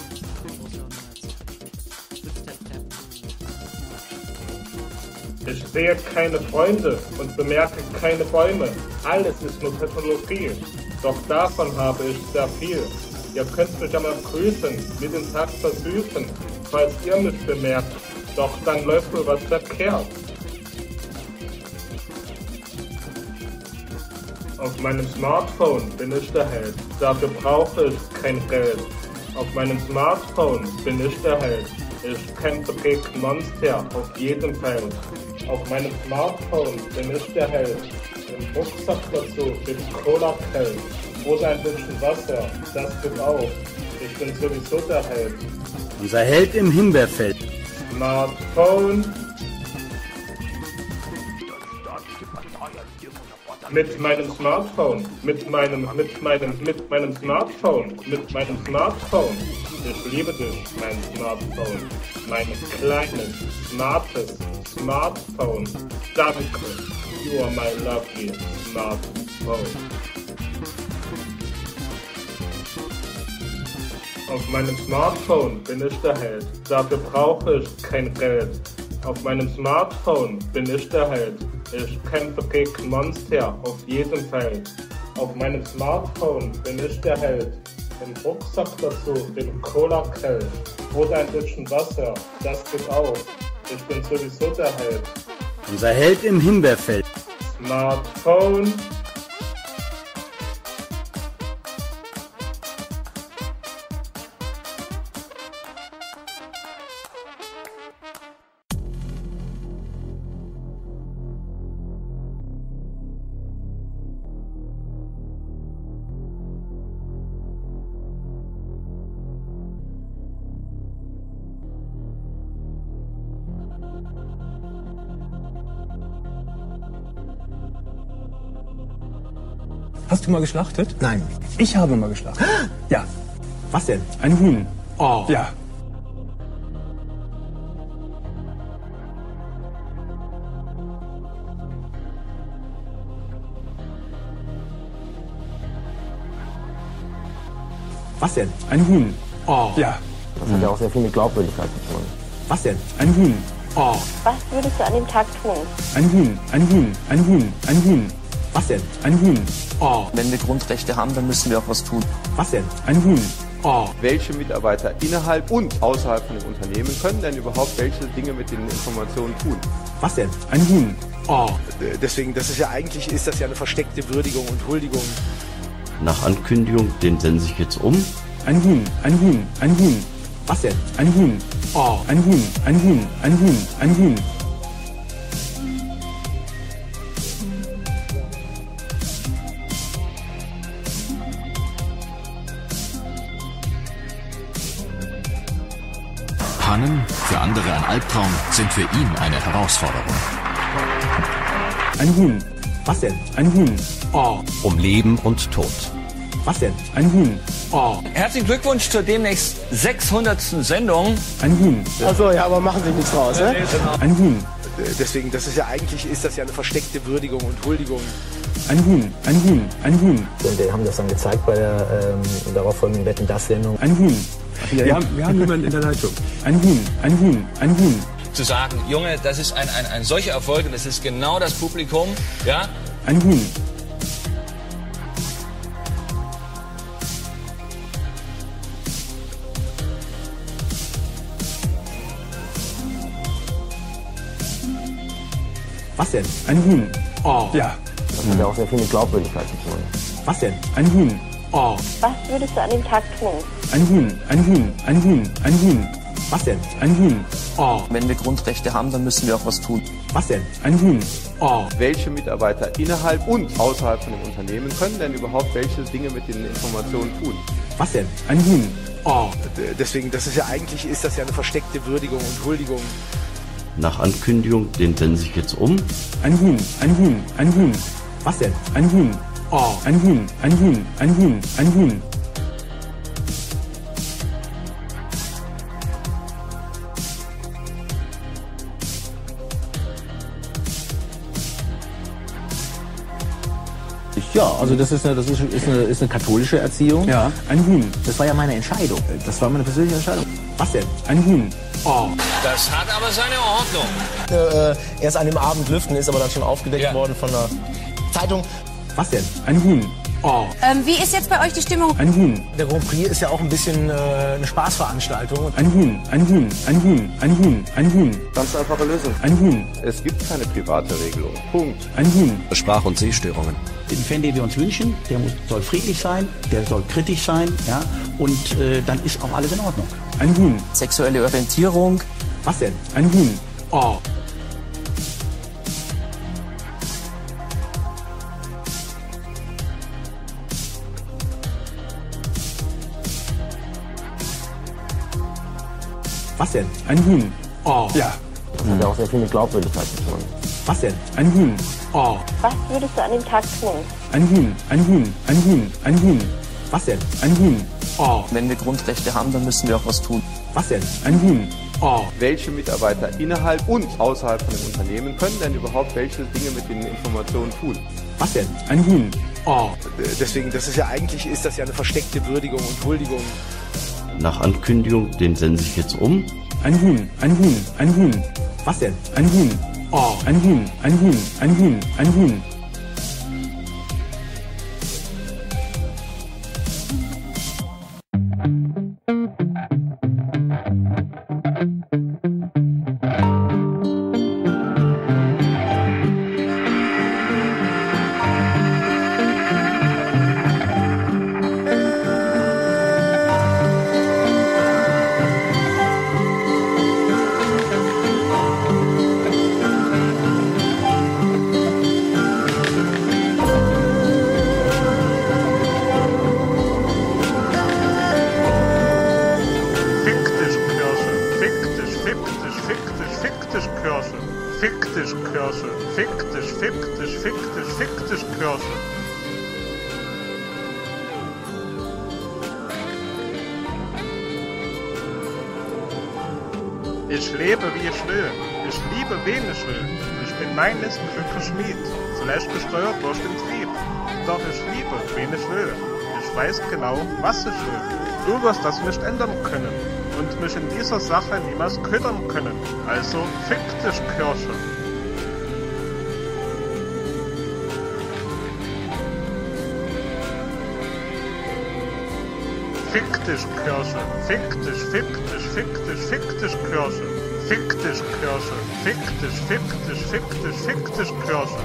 Ich sehe keine Freunde und bemerke keine Bäume. Alles ist nur Technologie. Doch davon habe ich sehr viel. Ihr könnt mich einmal grüßen, mir den Tag versüßen, falls ihr mich bemerkt. Doch dann läuft wohl was verkehrt. Auf meinem Smartphone bin ich der Held, dafür brauche ich kein Geld. Auf meinem Smartphone bin ich der Held, ich kämpfe gegen Monster auf jedem Feld. Auf meinem Smartphone bin ich der Held, im Rucksack dazu steht Cola-Kelch oder ein bisschen Wasser, das geht auch, ich bin sowieso der Held. Unser Held im Himbeerfeld. Smartphone. Mit meinem Smartphone. Ich liebe dich, mein Smartphone. Mein kleines, smartes Smartphone. Danke. You are my lovely Smartphone. Auf meinem Smartphone bin ich der Held. Dafür brauche ich kein Geld. Auf meinem Smartphone bin ich der Held. Ich kämpfe gegen Monster auf jedem Feld. Auf meinem Smartphone bin ich der Held. Im Rucksack dazu den Cola-Kelch oder ein bisschen Wasser, das geht auch. Ich bin sowieso der Held. Unser Held im Himbeerfeld. Smartphone. Hast du mal geschlachtet? Nein. Ich habe mal geschlachtet. Ja. Was denn? Ein Huhn. Oh. Ja. Was denn? Ein Huhn. Oh. Ja. Das hat ja auch sehr viel mit Glaubwürdigkeit zu tun. Was denn? Ein Huhn. Oh. Was würdest du an dem Tag tun? Ein Huhn. Ein Huhn. Ein Huhn. Ein Huhn. Was denn? Ein Huhn. Oh. Wenn wir Grundrechte haben, dann müssen wir auch was tun. Was denn? Ein Huhn. Oh. Welche Mitarbeiter innerhalb und außerhalb von dem Unternehmen können denn überhaupt welche Dinge mit den Informationen tun? Was denn? Ein Huhn. Oh. Deswegen, das ist ja eine versteckte Würdigung und Huldigung. Nach Ankündigung, den sende ich jetzt um. Ein Huhn. Ein Huhn. Ein Huhn. Was denn? Ein Huhn. Oh. Ein Huhn. Ein Huhn. Ein Huhn. Ein Huhn. Pannen, für andere ein Albtraum, sind für ihn eine Herausforderung. Ein Huhn. Was denn? Ein Huhn. Oh. Um Leben und Tod. Was denn? Ein Huhn. Oh. Herzlichen Glückwunsch zur demnächst 600. Sendung. Ein Huhn. Achso, ja, aber machen Sie nichts draus, ne? Ein Huhn. Deswegen, das ist ja eine versteckte Würdigung und Huldigung. Ein Huhn. Ein Huhn. Ein Huhn. Und wir haben das dann gezeigt bei der darauffolgenden Wetten-Das-Sendung. Ein Huhn. Wir haben jemanden in der Leitung. Ein Huhn. Ein Huhn. Ein Huhn. Zu sagen, Junge, das ist ein solcher Erfolg und das ist genau das Publikum, ja? Ein Huhn. Was denn? Ein Huhn. Oh. Ja. Das hat ja auch sehr viel mit Glaubwürdigkeit zu tun. Was denn? Ein Huhn. Oh. Was würdest du an dem Tag tun? Ein Huhn. Ein Huhn. Ein Huhn. Ein Huhn. Was denn? Ein Huhn. Oh. Wenn wir Grundrechte haben, dann müssen wir auch was tun. Was denn? Ein Huhn. Oh. Welche Mitarbeiter innerhalb und außerhalb von dem Unternehmen können denn überhaupt welche Dinge mit den Informationen tun? Was denn? Ein Huhn. Oh. Deswegen, das ist ja eine versteckte Würdigung und Huldigung. Nach Ankündigung, den sende ich jetzt um. Ein Huhn, ein Huhn, ein Huhn. Was denn? Ein Huhn. Oh, ein Huhn, ein Huhn, ein Huhn, ein Huhn. Ja, also das ist eine katholische Erziehung. Ja. Ein Huhn. Das war ja meine Entscheidung. Das war meine persönliche Entscheidung. Was denn? Ein Huhn. Oh. Das hat aber seine Ordnung. Erst an dem Abend lüften, ist aber dann schon aufgedeckt worden von der Zeitung. Was denn? Ein Huhn. Oh. Wie ist jetzt bei euch die Stimmung? Ein Huhn. Der Grand Prix ist ja auch ein bisschen eine Spaßveranstaltung. Ein Huhn, ein Huhn, ein Huhn, ein Huhn, ein Huhn. Ganz einfache Lösung. Ein Huhn. Es gibt keine private Regelung. Punkt. Ein Huhn. Sprach- und Sehstörungen. Den Fan, den wir uns wünschen, der soll friedlich sein, der soll kritisch sein, ja, und dann ist auch alles in Ordnung. Ein Huhn. Sexuelle Orientierung. Was denn? Ein Huhn. Oh. Was denn? Ein Huhn. Oh. Ja. Das hat ja auch sehr viel mit Glaubwürdigkeit zu tun. Was denn? Ein Huhn. Oh. Was würdest du an dem Tag tun? Ein Huhn, ein Huhn, ein Huhn, ein Huhn. Was denn? Ein Huhn. Oh. Wenn wir Grundrechte haben, dann müssen wir auch was tun. Was denn? Ein Huhn. Oh. Welche Mitarbeiter innerhalb und außerhalb von dem Unternehmen können denn überhaupt welche Dinge mit den Informationen tun? Was denn? Ein Huhn. Oh. Deswegen, das ist ja eigentlich eine versteckte Würdigung und Huldigung. Nach Ankündigung, den sende ich jetzt um. Ein Huhn, ein Huhn, ein Huhn. Was denn? Ein Huhn. Oh. Ein Huhn, ein Huhn, ein Huhn, ein Huhn. Ich lebe, wie ich will. Ich liebe, wen ich will. Ich bin meines Glückes Schmied, vielleicht gesteuert durch den Trieb. Doch ich liebe, wen ich will. Ich weiß genau, was ich will. Du wirst das nicht ändern können und mich in dieser Sache niemals ködern können. Also fick dich, Kirche. Fick dich, Kirche. Fick dich, fick dich, fick dich, fick dich, Kirche. Fick dich, Kirche. Fick dich, fick dich, fick dich, fick dich, Kirche.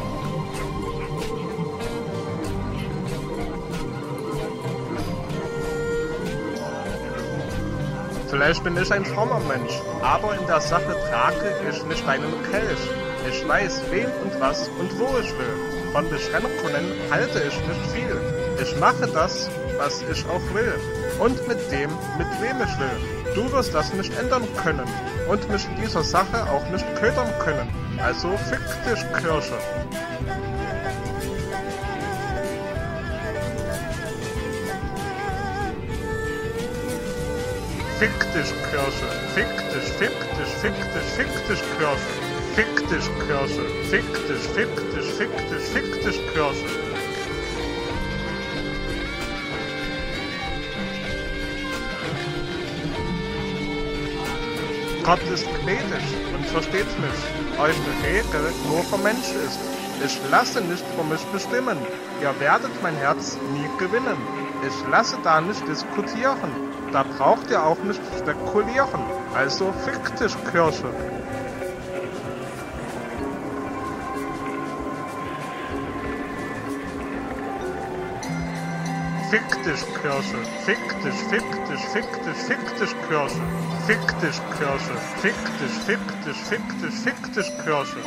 Vielleicht bin ich ein frommer Mensch, aber in der Sache trage ich nicht einen Kelch. Ich weiß, wen und was und wo ich will. Von Beschränkungen halte ich nicht viel. Ich mache das, was ich auch will. Und mit dem, mit wem ich will. Du wirst das nicht ändern können und mich in dieser Sache auch nicht ködern können. Also fick dich, Kirche. Fick dich, Kirche. Fick dich, fick dich, fick dich, fick dich, Kirche. Fick dich, Kirche. Fick dich, fick dich, fick dich, fick dich, Kirche. Gott ist gnädig und versteht mich, euch die Regel nur vom Mensch ist. Ich lasse nicht für mich bestimmen, ihr werdet mein Herz nie gewinnen. Ich lasse da nicht diskutieren, da braucht ihr auch nicht spekulieren. Also fick dich, Kirche. Fick dich, Kirche. Fick dich, fick dich, fick dich, fick dich, Kirche. Fick dich, Kirche. Fick dich, fick dich, fick dich, fick dich, Kirche.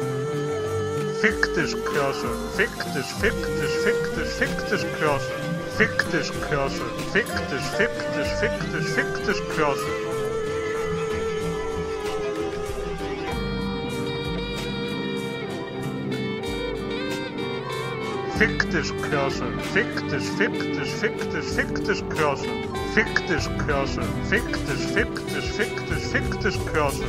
Fick dich, Kirche. Fick dich, fick dich, fick dich, fick dich, Kirche. Fick dich, Kirsche. Fick dich, fick dich, fick dich, fick dich, Kirsche. Fick dich, Kirsche. Fick dich, fick dich, fick dich, fick dich, Kirsche. Fick dich, Kirsche. Fick dich, fick dich, fick dich, fick dich, Kirsche.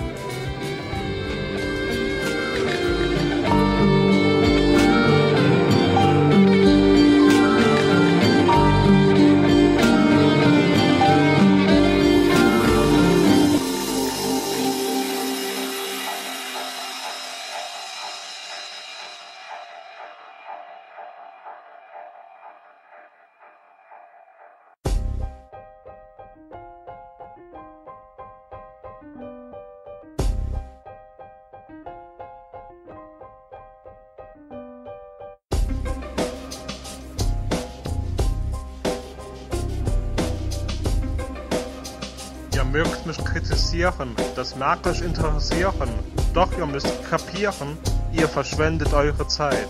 Ihr mögt mich kritisieren, das mag euch interessieren, doch ihr müsst kapieren, ihr verschwendet eure Zeit.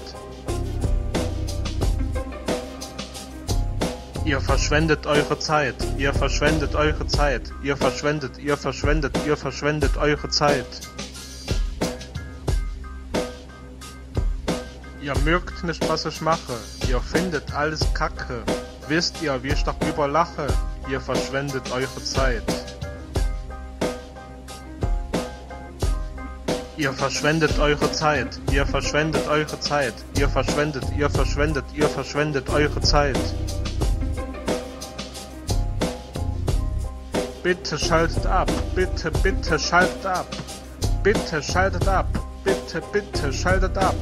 Ihr verschwendet eure Zeit, ihr verschwendet eure Zeit, ihr verschwendet eure Zeit. Ihr mögt nicht, was ich mache, ihr findet alles Kacke, wisst ihr, wie ich darüber lache, ihr verschwendet eure Zeit. Ihr verschwendet eure Zeit, ihr verschwendet eure Zeit, ihr verschwendet eure Zeit. Bitte schaltet ab, bitte schaltet ab, bitte schaltet ab, bitte schaltet ab.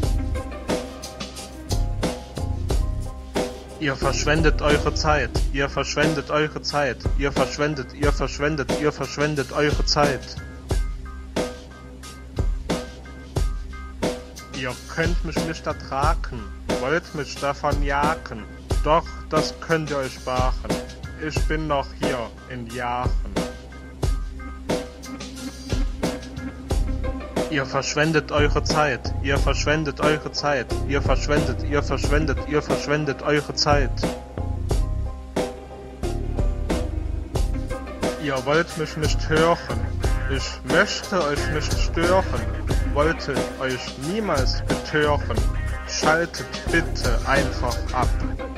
Ihr verschwendet eure Zeit, ihr verschwendet eure Zeit, ihr verschwendet eure Zeit. Ihr könnt mich nicht ertragen, wollt mich davon jagen, doch das könnt ihr euch sparen. Ich bin noch hier in Jahren. Ihr verschwendet eure Zeit, ihr verschwendet eure Zeit, ihr verschwendet eure Zeit. Ihr wollt mich nicht hören, ich möchte euch nicht stören, wollte euch niemals betören, schaltet bitte einfach ab.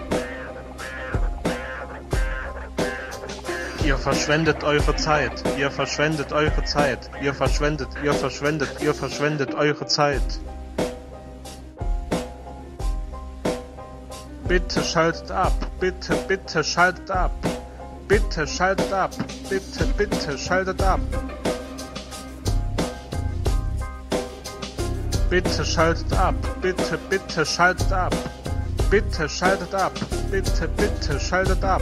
Ihr verschwendet eure Zeit, ihr verschwendet eure Zeit, ihr verschwendet eure Zeit. Bitte schaltet ab, bitte schaltet ab, bitte schaltet ab, bitte schaltet ab. Bitte schaltet ab, bitte schaltet ab, bitte schaltet ab, bitte schaltet ab.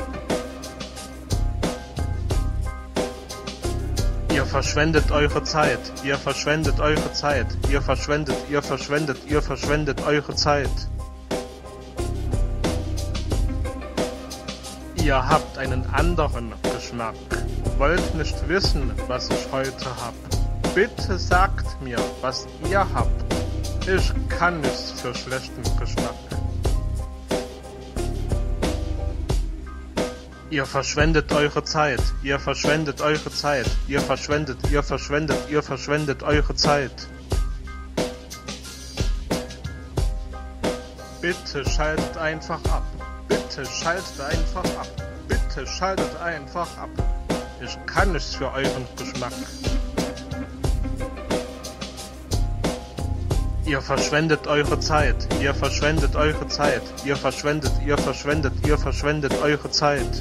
Ihr verschwendet eure Zeit, ihr verschwendet eure Zeit, ihr verschwendet eure Zeit. Ihr habt einen anderen Geschmack, wollt nicht wissen, was ich heute hab. Bitte sagt mir, was ihr habt. Ich kann nichts für schlechten Geschmack. Ihr verschwendet eure Zeit, ihr verschwendet eure Zeit, ihr verschwendet eure Zeit. Bitte schaltet einfach ab, bitte schaltet einfach ab, bitte schaltet einfach ab. Ich kann nichts für euren Geschmack. Ihr verschwendet eure Zeit, ihr verschwendet eure Zeit, ihr verschwendet eure Zeit.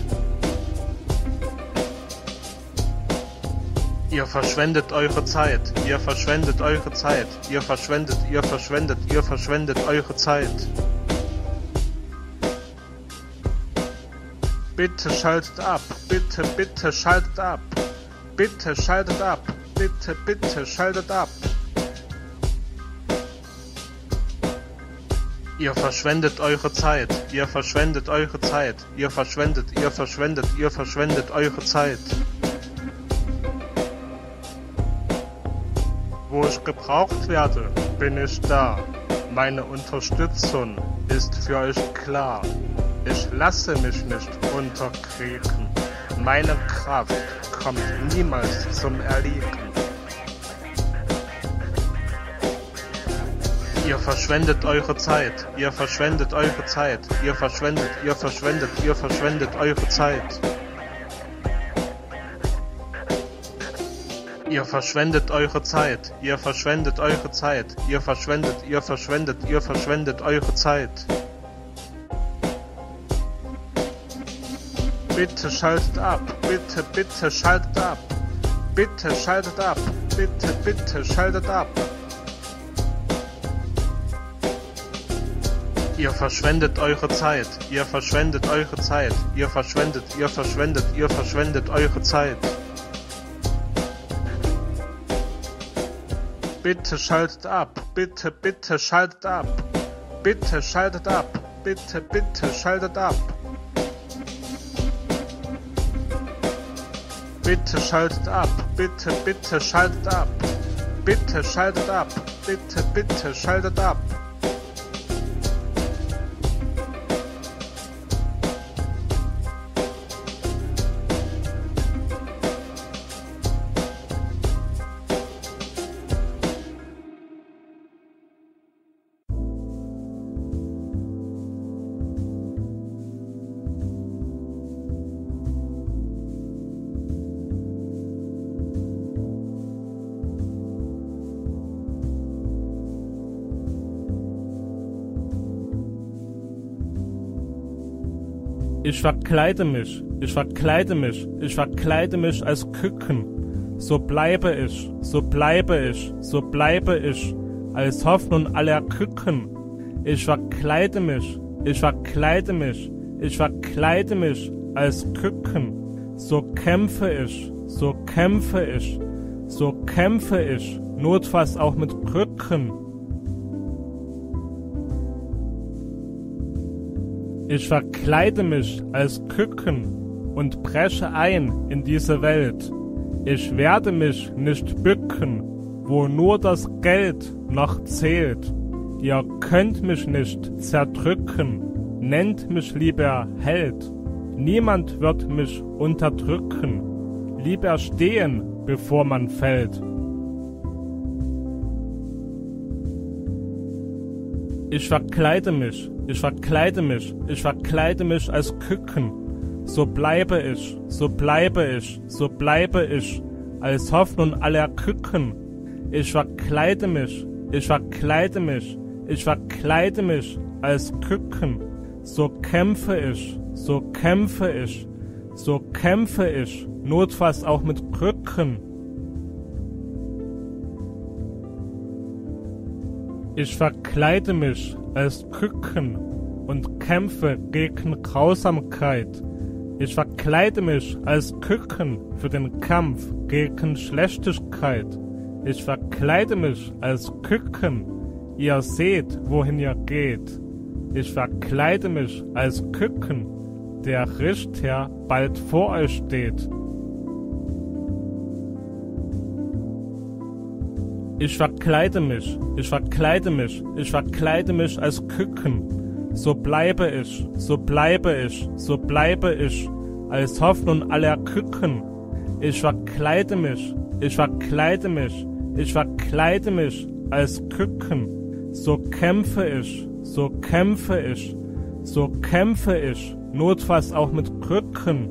Ihr verschwendet eure Zeit, ihr verschwendet eure Zeit, ihr verschwendet eure Zeit. Bitte schaltet ab, bitte schaltet ab, bitte schaltet ab, bitte schaltet ab. Ihr verschwendet eure Zeit, ihr verschwendet eure Zeit, ihr verschwendet eure Zeit. Wo ich gebraucht werde, bin ich da. Meine Unterstützung ist für euch klar. Ich lasse mich nicht unterkriegen. Meine Kraft kommt niemals zum Erliegen. Ihr verschwendet eure Zeit, ihr verschwendet eure Zeit, ihr verschwendet eure Zeit. Ihr verschwendet eure Zeit, ihr verschwendet eure Zeit, ihr verschwendet eure Zeit. Bitte schaltet ab, bitte schaltet ab, bitte schaltet ab, bitte schaltet ab. Ihr verschwendet eure Zeit, ihr verschwendet eure Zeit, ihr verschwendet eure Zeit. Bitte schaltet ab, bitte schaltet ab, bitte schaltet ab, bitte schaltet ab. Bitte schaltet ab, bitte schaltet ab, bitte schaltet ab, bitte schaltet ab. Ich verkleide mich als Küken. So bleibe ich, als Hoffnung aller Küken. Ich verkleide mich als Küken. So kämpfe ich, notfalls auch mit Krücken. Ich verkleide mich als Küken und breche ein in diese Welt. Ich werde mich nicht bücken, wo nur das Geld noch zählt. Ihr könnt mich nicht zerdrücken, nennt mich lieber Held. Niemand wird mich unterdrücken, lieber stehen, bevor man fällt. Ich verkleide mich als Küken. So bleibe ich, als Hoffnung aller Küken. Ich verkleide mich als Küken. So kämpfe ich, notfalls auch mit Krücken. Ich verkleide mich als Küken und kämpfe gegen Grausamkeit. Ich verkleide mich als Küken für den Kampf gegen Schlechtigkeit. Ich verkleide mich als Küken, ihr seht, wohin ihr geht. Ich verkleide mich als Küken, der Richter bald vor euch steht. Ich verkleide mich als Küken. So bleibe ich, als Hoffnung aller Küken. Ich verkleide mich als Küken. So kämpfe ich, notfalls auch mit Krücken.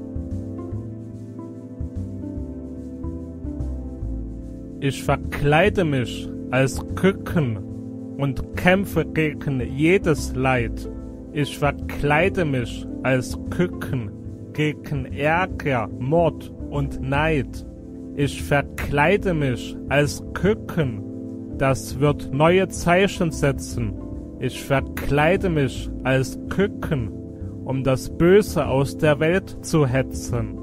Ich verkleide mich als Küken und kämpfe gegen jedes Leid. Ich verkleide mich als Küken gegen Ärger, Mord und Neid. Ich verkleide mich als Küken, das wird neue Zeichen setzen. Ich verkleide mich als Küken, um das Böse aus der Welt zu hetzen.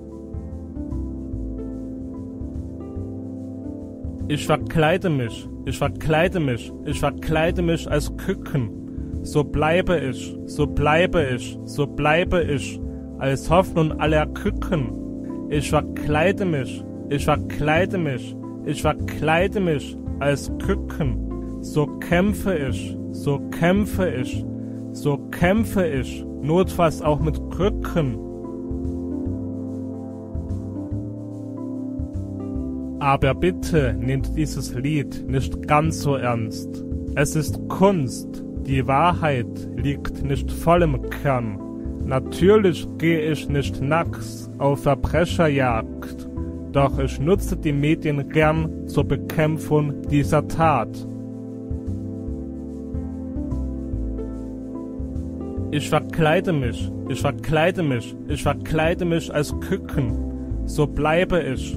Ich verkleide mich als Küken. So bleibe ich, als Hoffnung aller Küken. Ich verkleide mich als Küken. So kämpfe ich, notfalls auch mit Krücken. Aber bitte nehmt dieses Lied nicht ganz so ernst. Es ist Kunst, die Wahrheit liegt nicht voll im Kern. Natürlich gehe ich nicht nackt auf Verbrecherjagd, doch ich nutze die Medien gern zur Bekämpfung dieser Tat. Ich verkleide mich als Küken. So bleibe ich,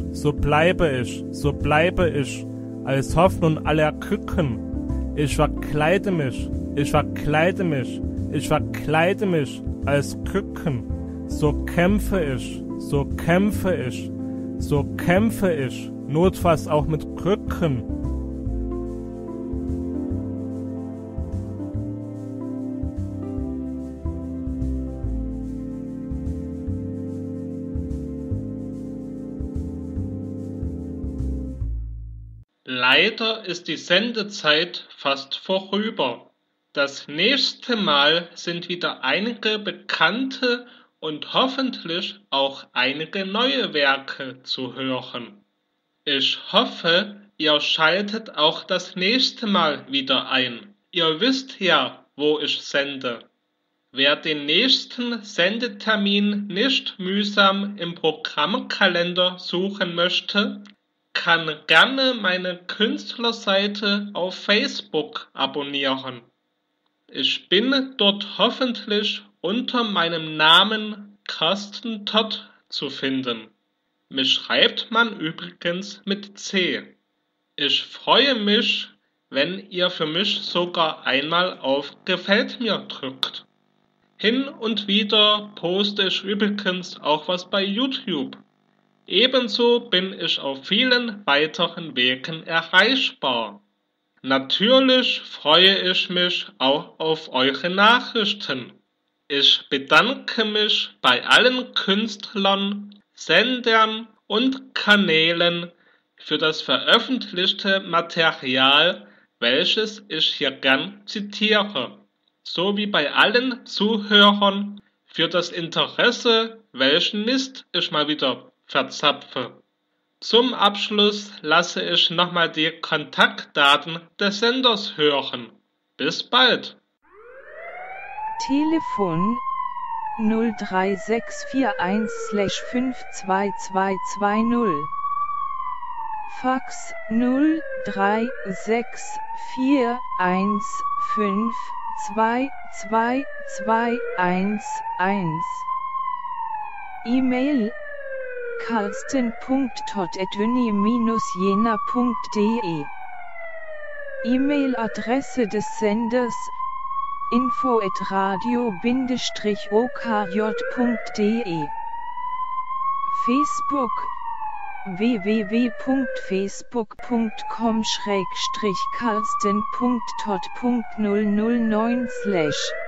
als Hoffnung aller Küken. Ich verkleide mich als Küken. So kämpfe ich, notfalls auch mit Krücken. Leider ist die Sendezeit fast vorüber. Das nächste Mal sind wieder einige bekannte und hoffentlich auch einige neue Werke zu hören. Ich hoffe, ihr schaltet auch das nächste Mal wieder ein. Ihr wisst ja, wo ich sende. Wer den nächsten Sendetermin nicht mühsam im Programmkalender suchen möchte, kann gerne meine Künstlerseite auf Facebook abonnieren. Ich bin dort hoffentlich unter meinem Namen Carsten Todt zu finden. Mich schreibt man übrigens mit C. Ich freue mich, wenn ihr für mich sogar einmal auf Gefällt mir drückt. Hin und wieder poste ich übrigens auch was bei YouTube. Ebenso bin ich auf vielen weiteren Wegen erreichbar. Natürlich freue ich mich auch auf eure Nachrichten. Ich bedanke mich bei allen Künstlern, Sendern und Kanälen für das veröffentlichte Material, welches ich hier gern zitiere, sowie bei allen Zuhörern für das Interesse, welchen Mist ich mal wieder verzapfe. Zum Abschluss lasse ich nochmal die Kontaktdaten des Senders hören. Bis bald! Telefon 03641/52220 Fax 03641522211 E-Mail carsten.todt@uni-jena.de E-Mail-Adresse des Senders info@radio-okj.de Facebook www.facebook.com/carsten.todt.009/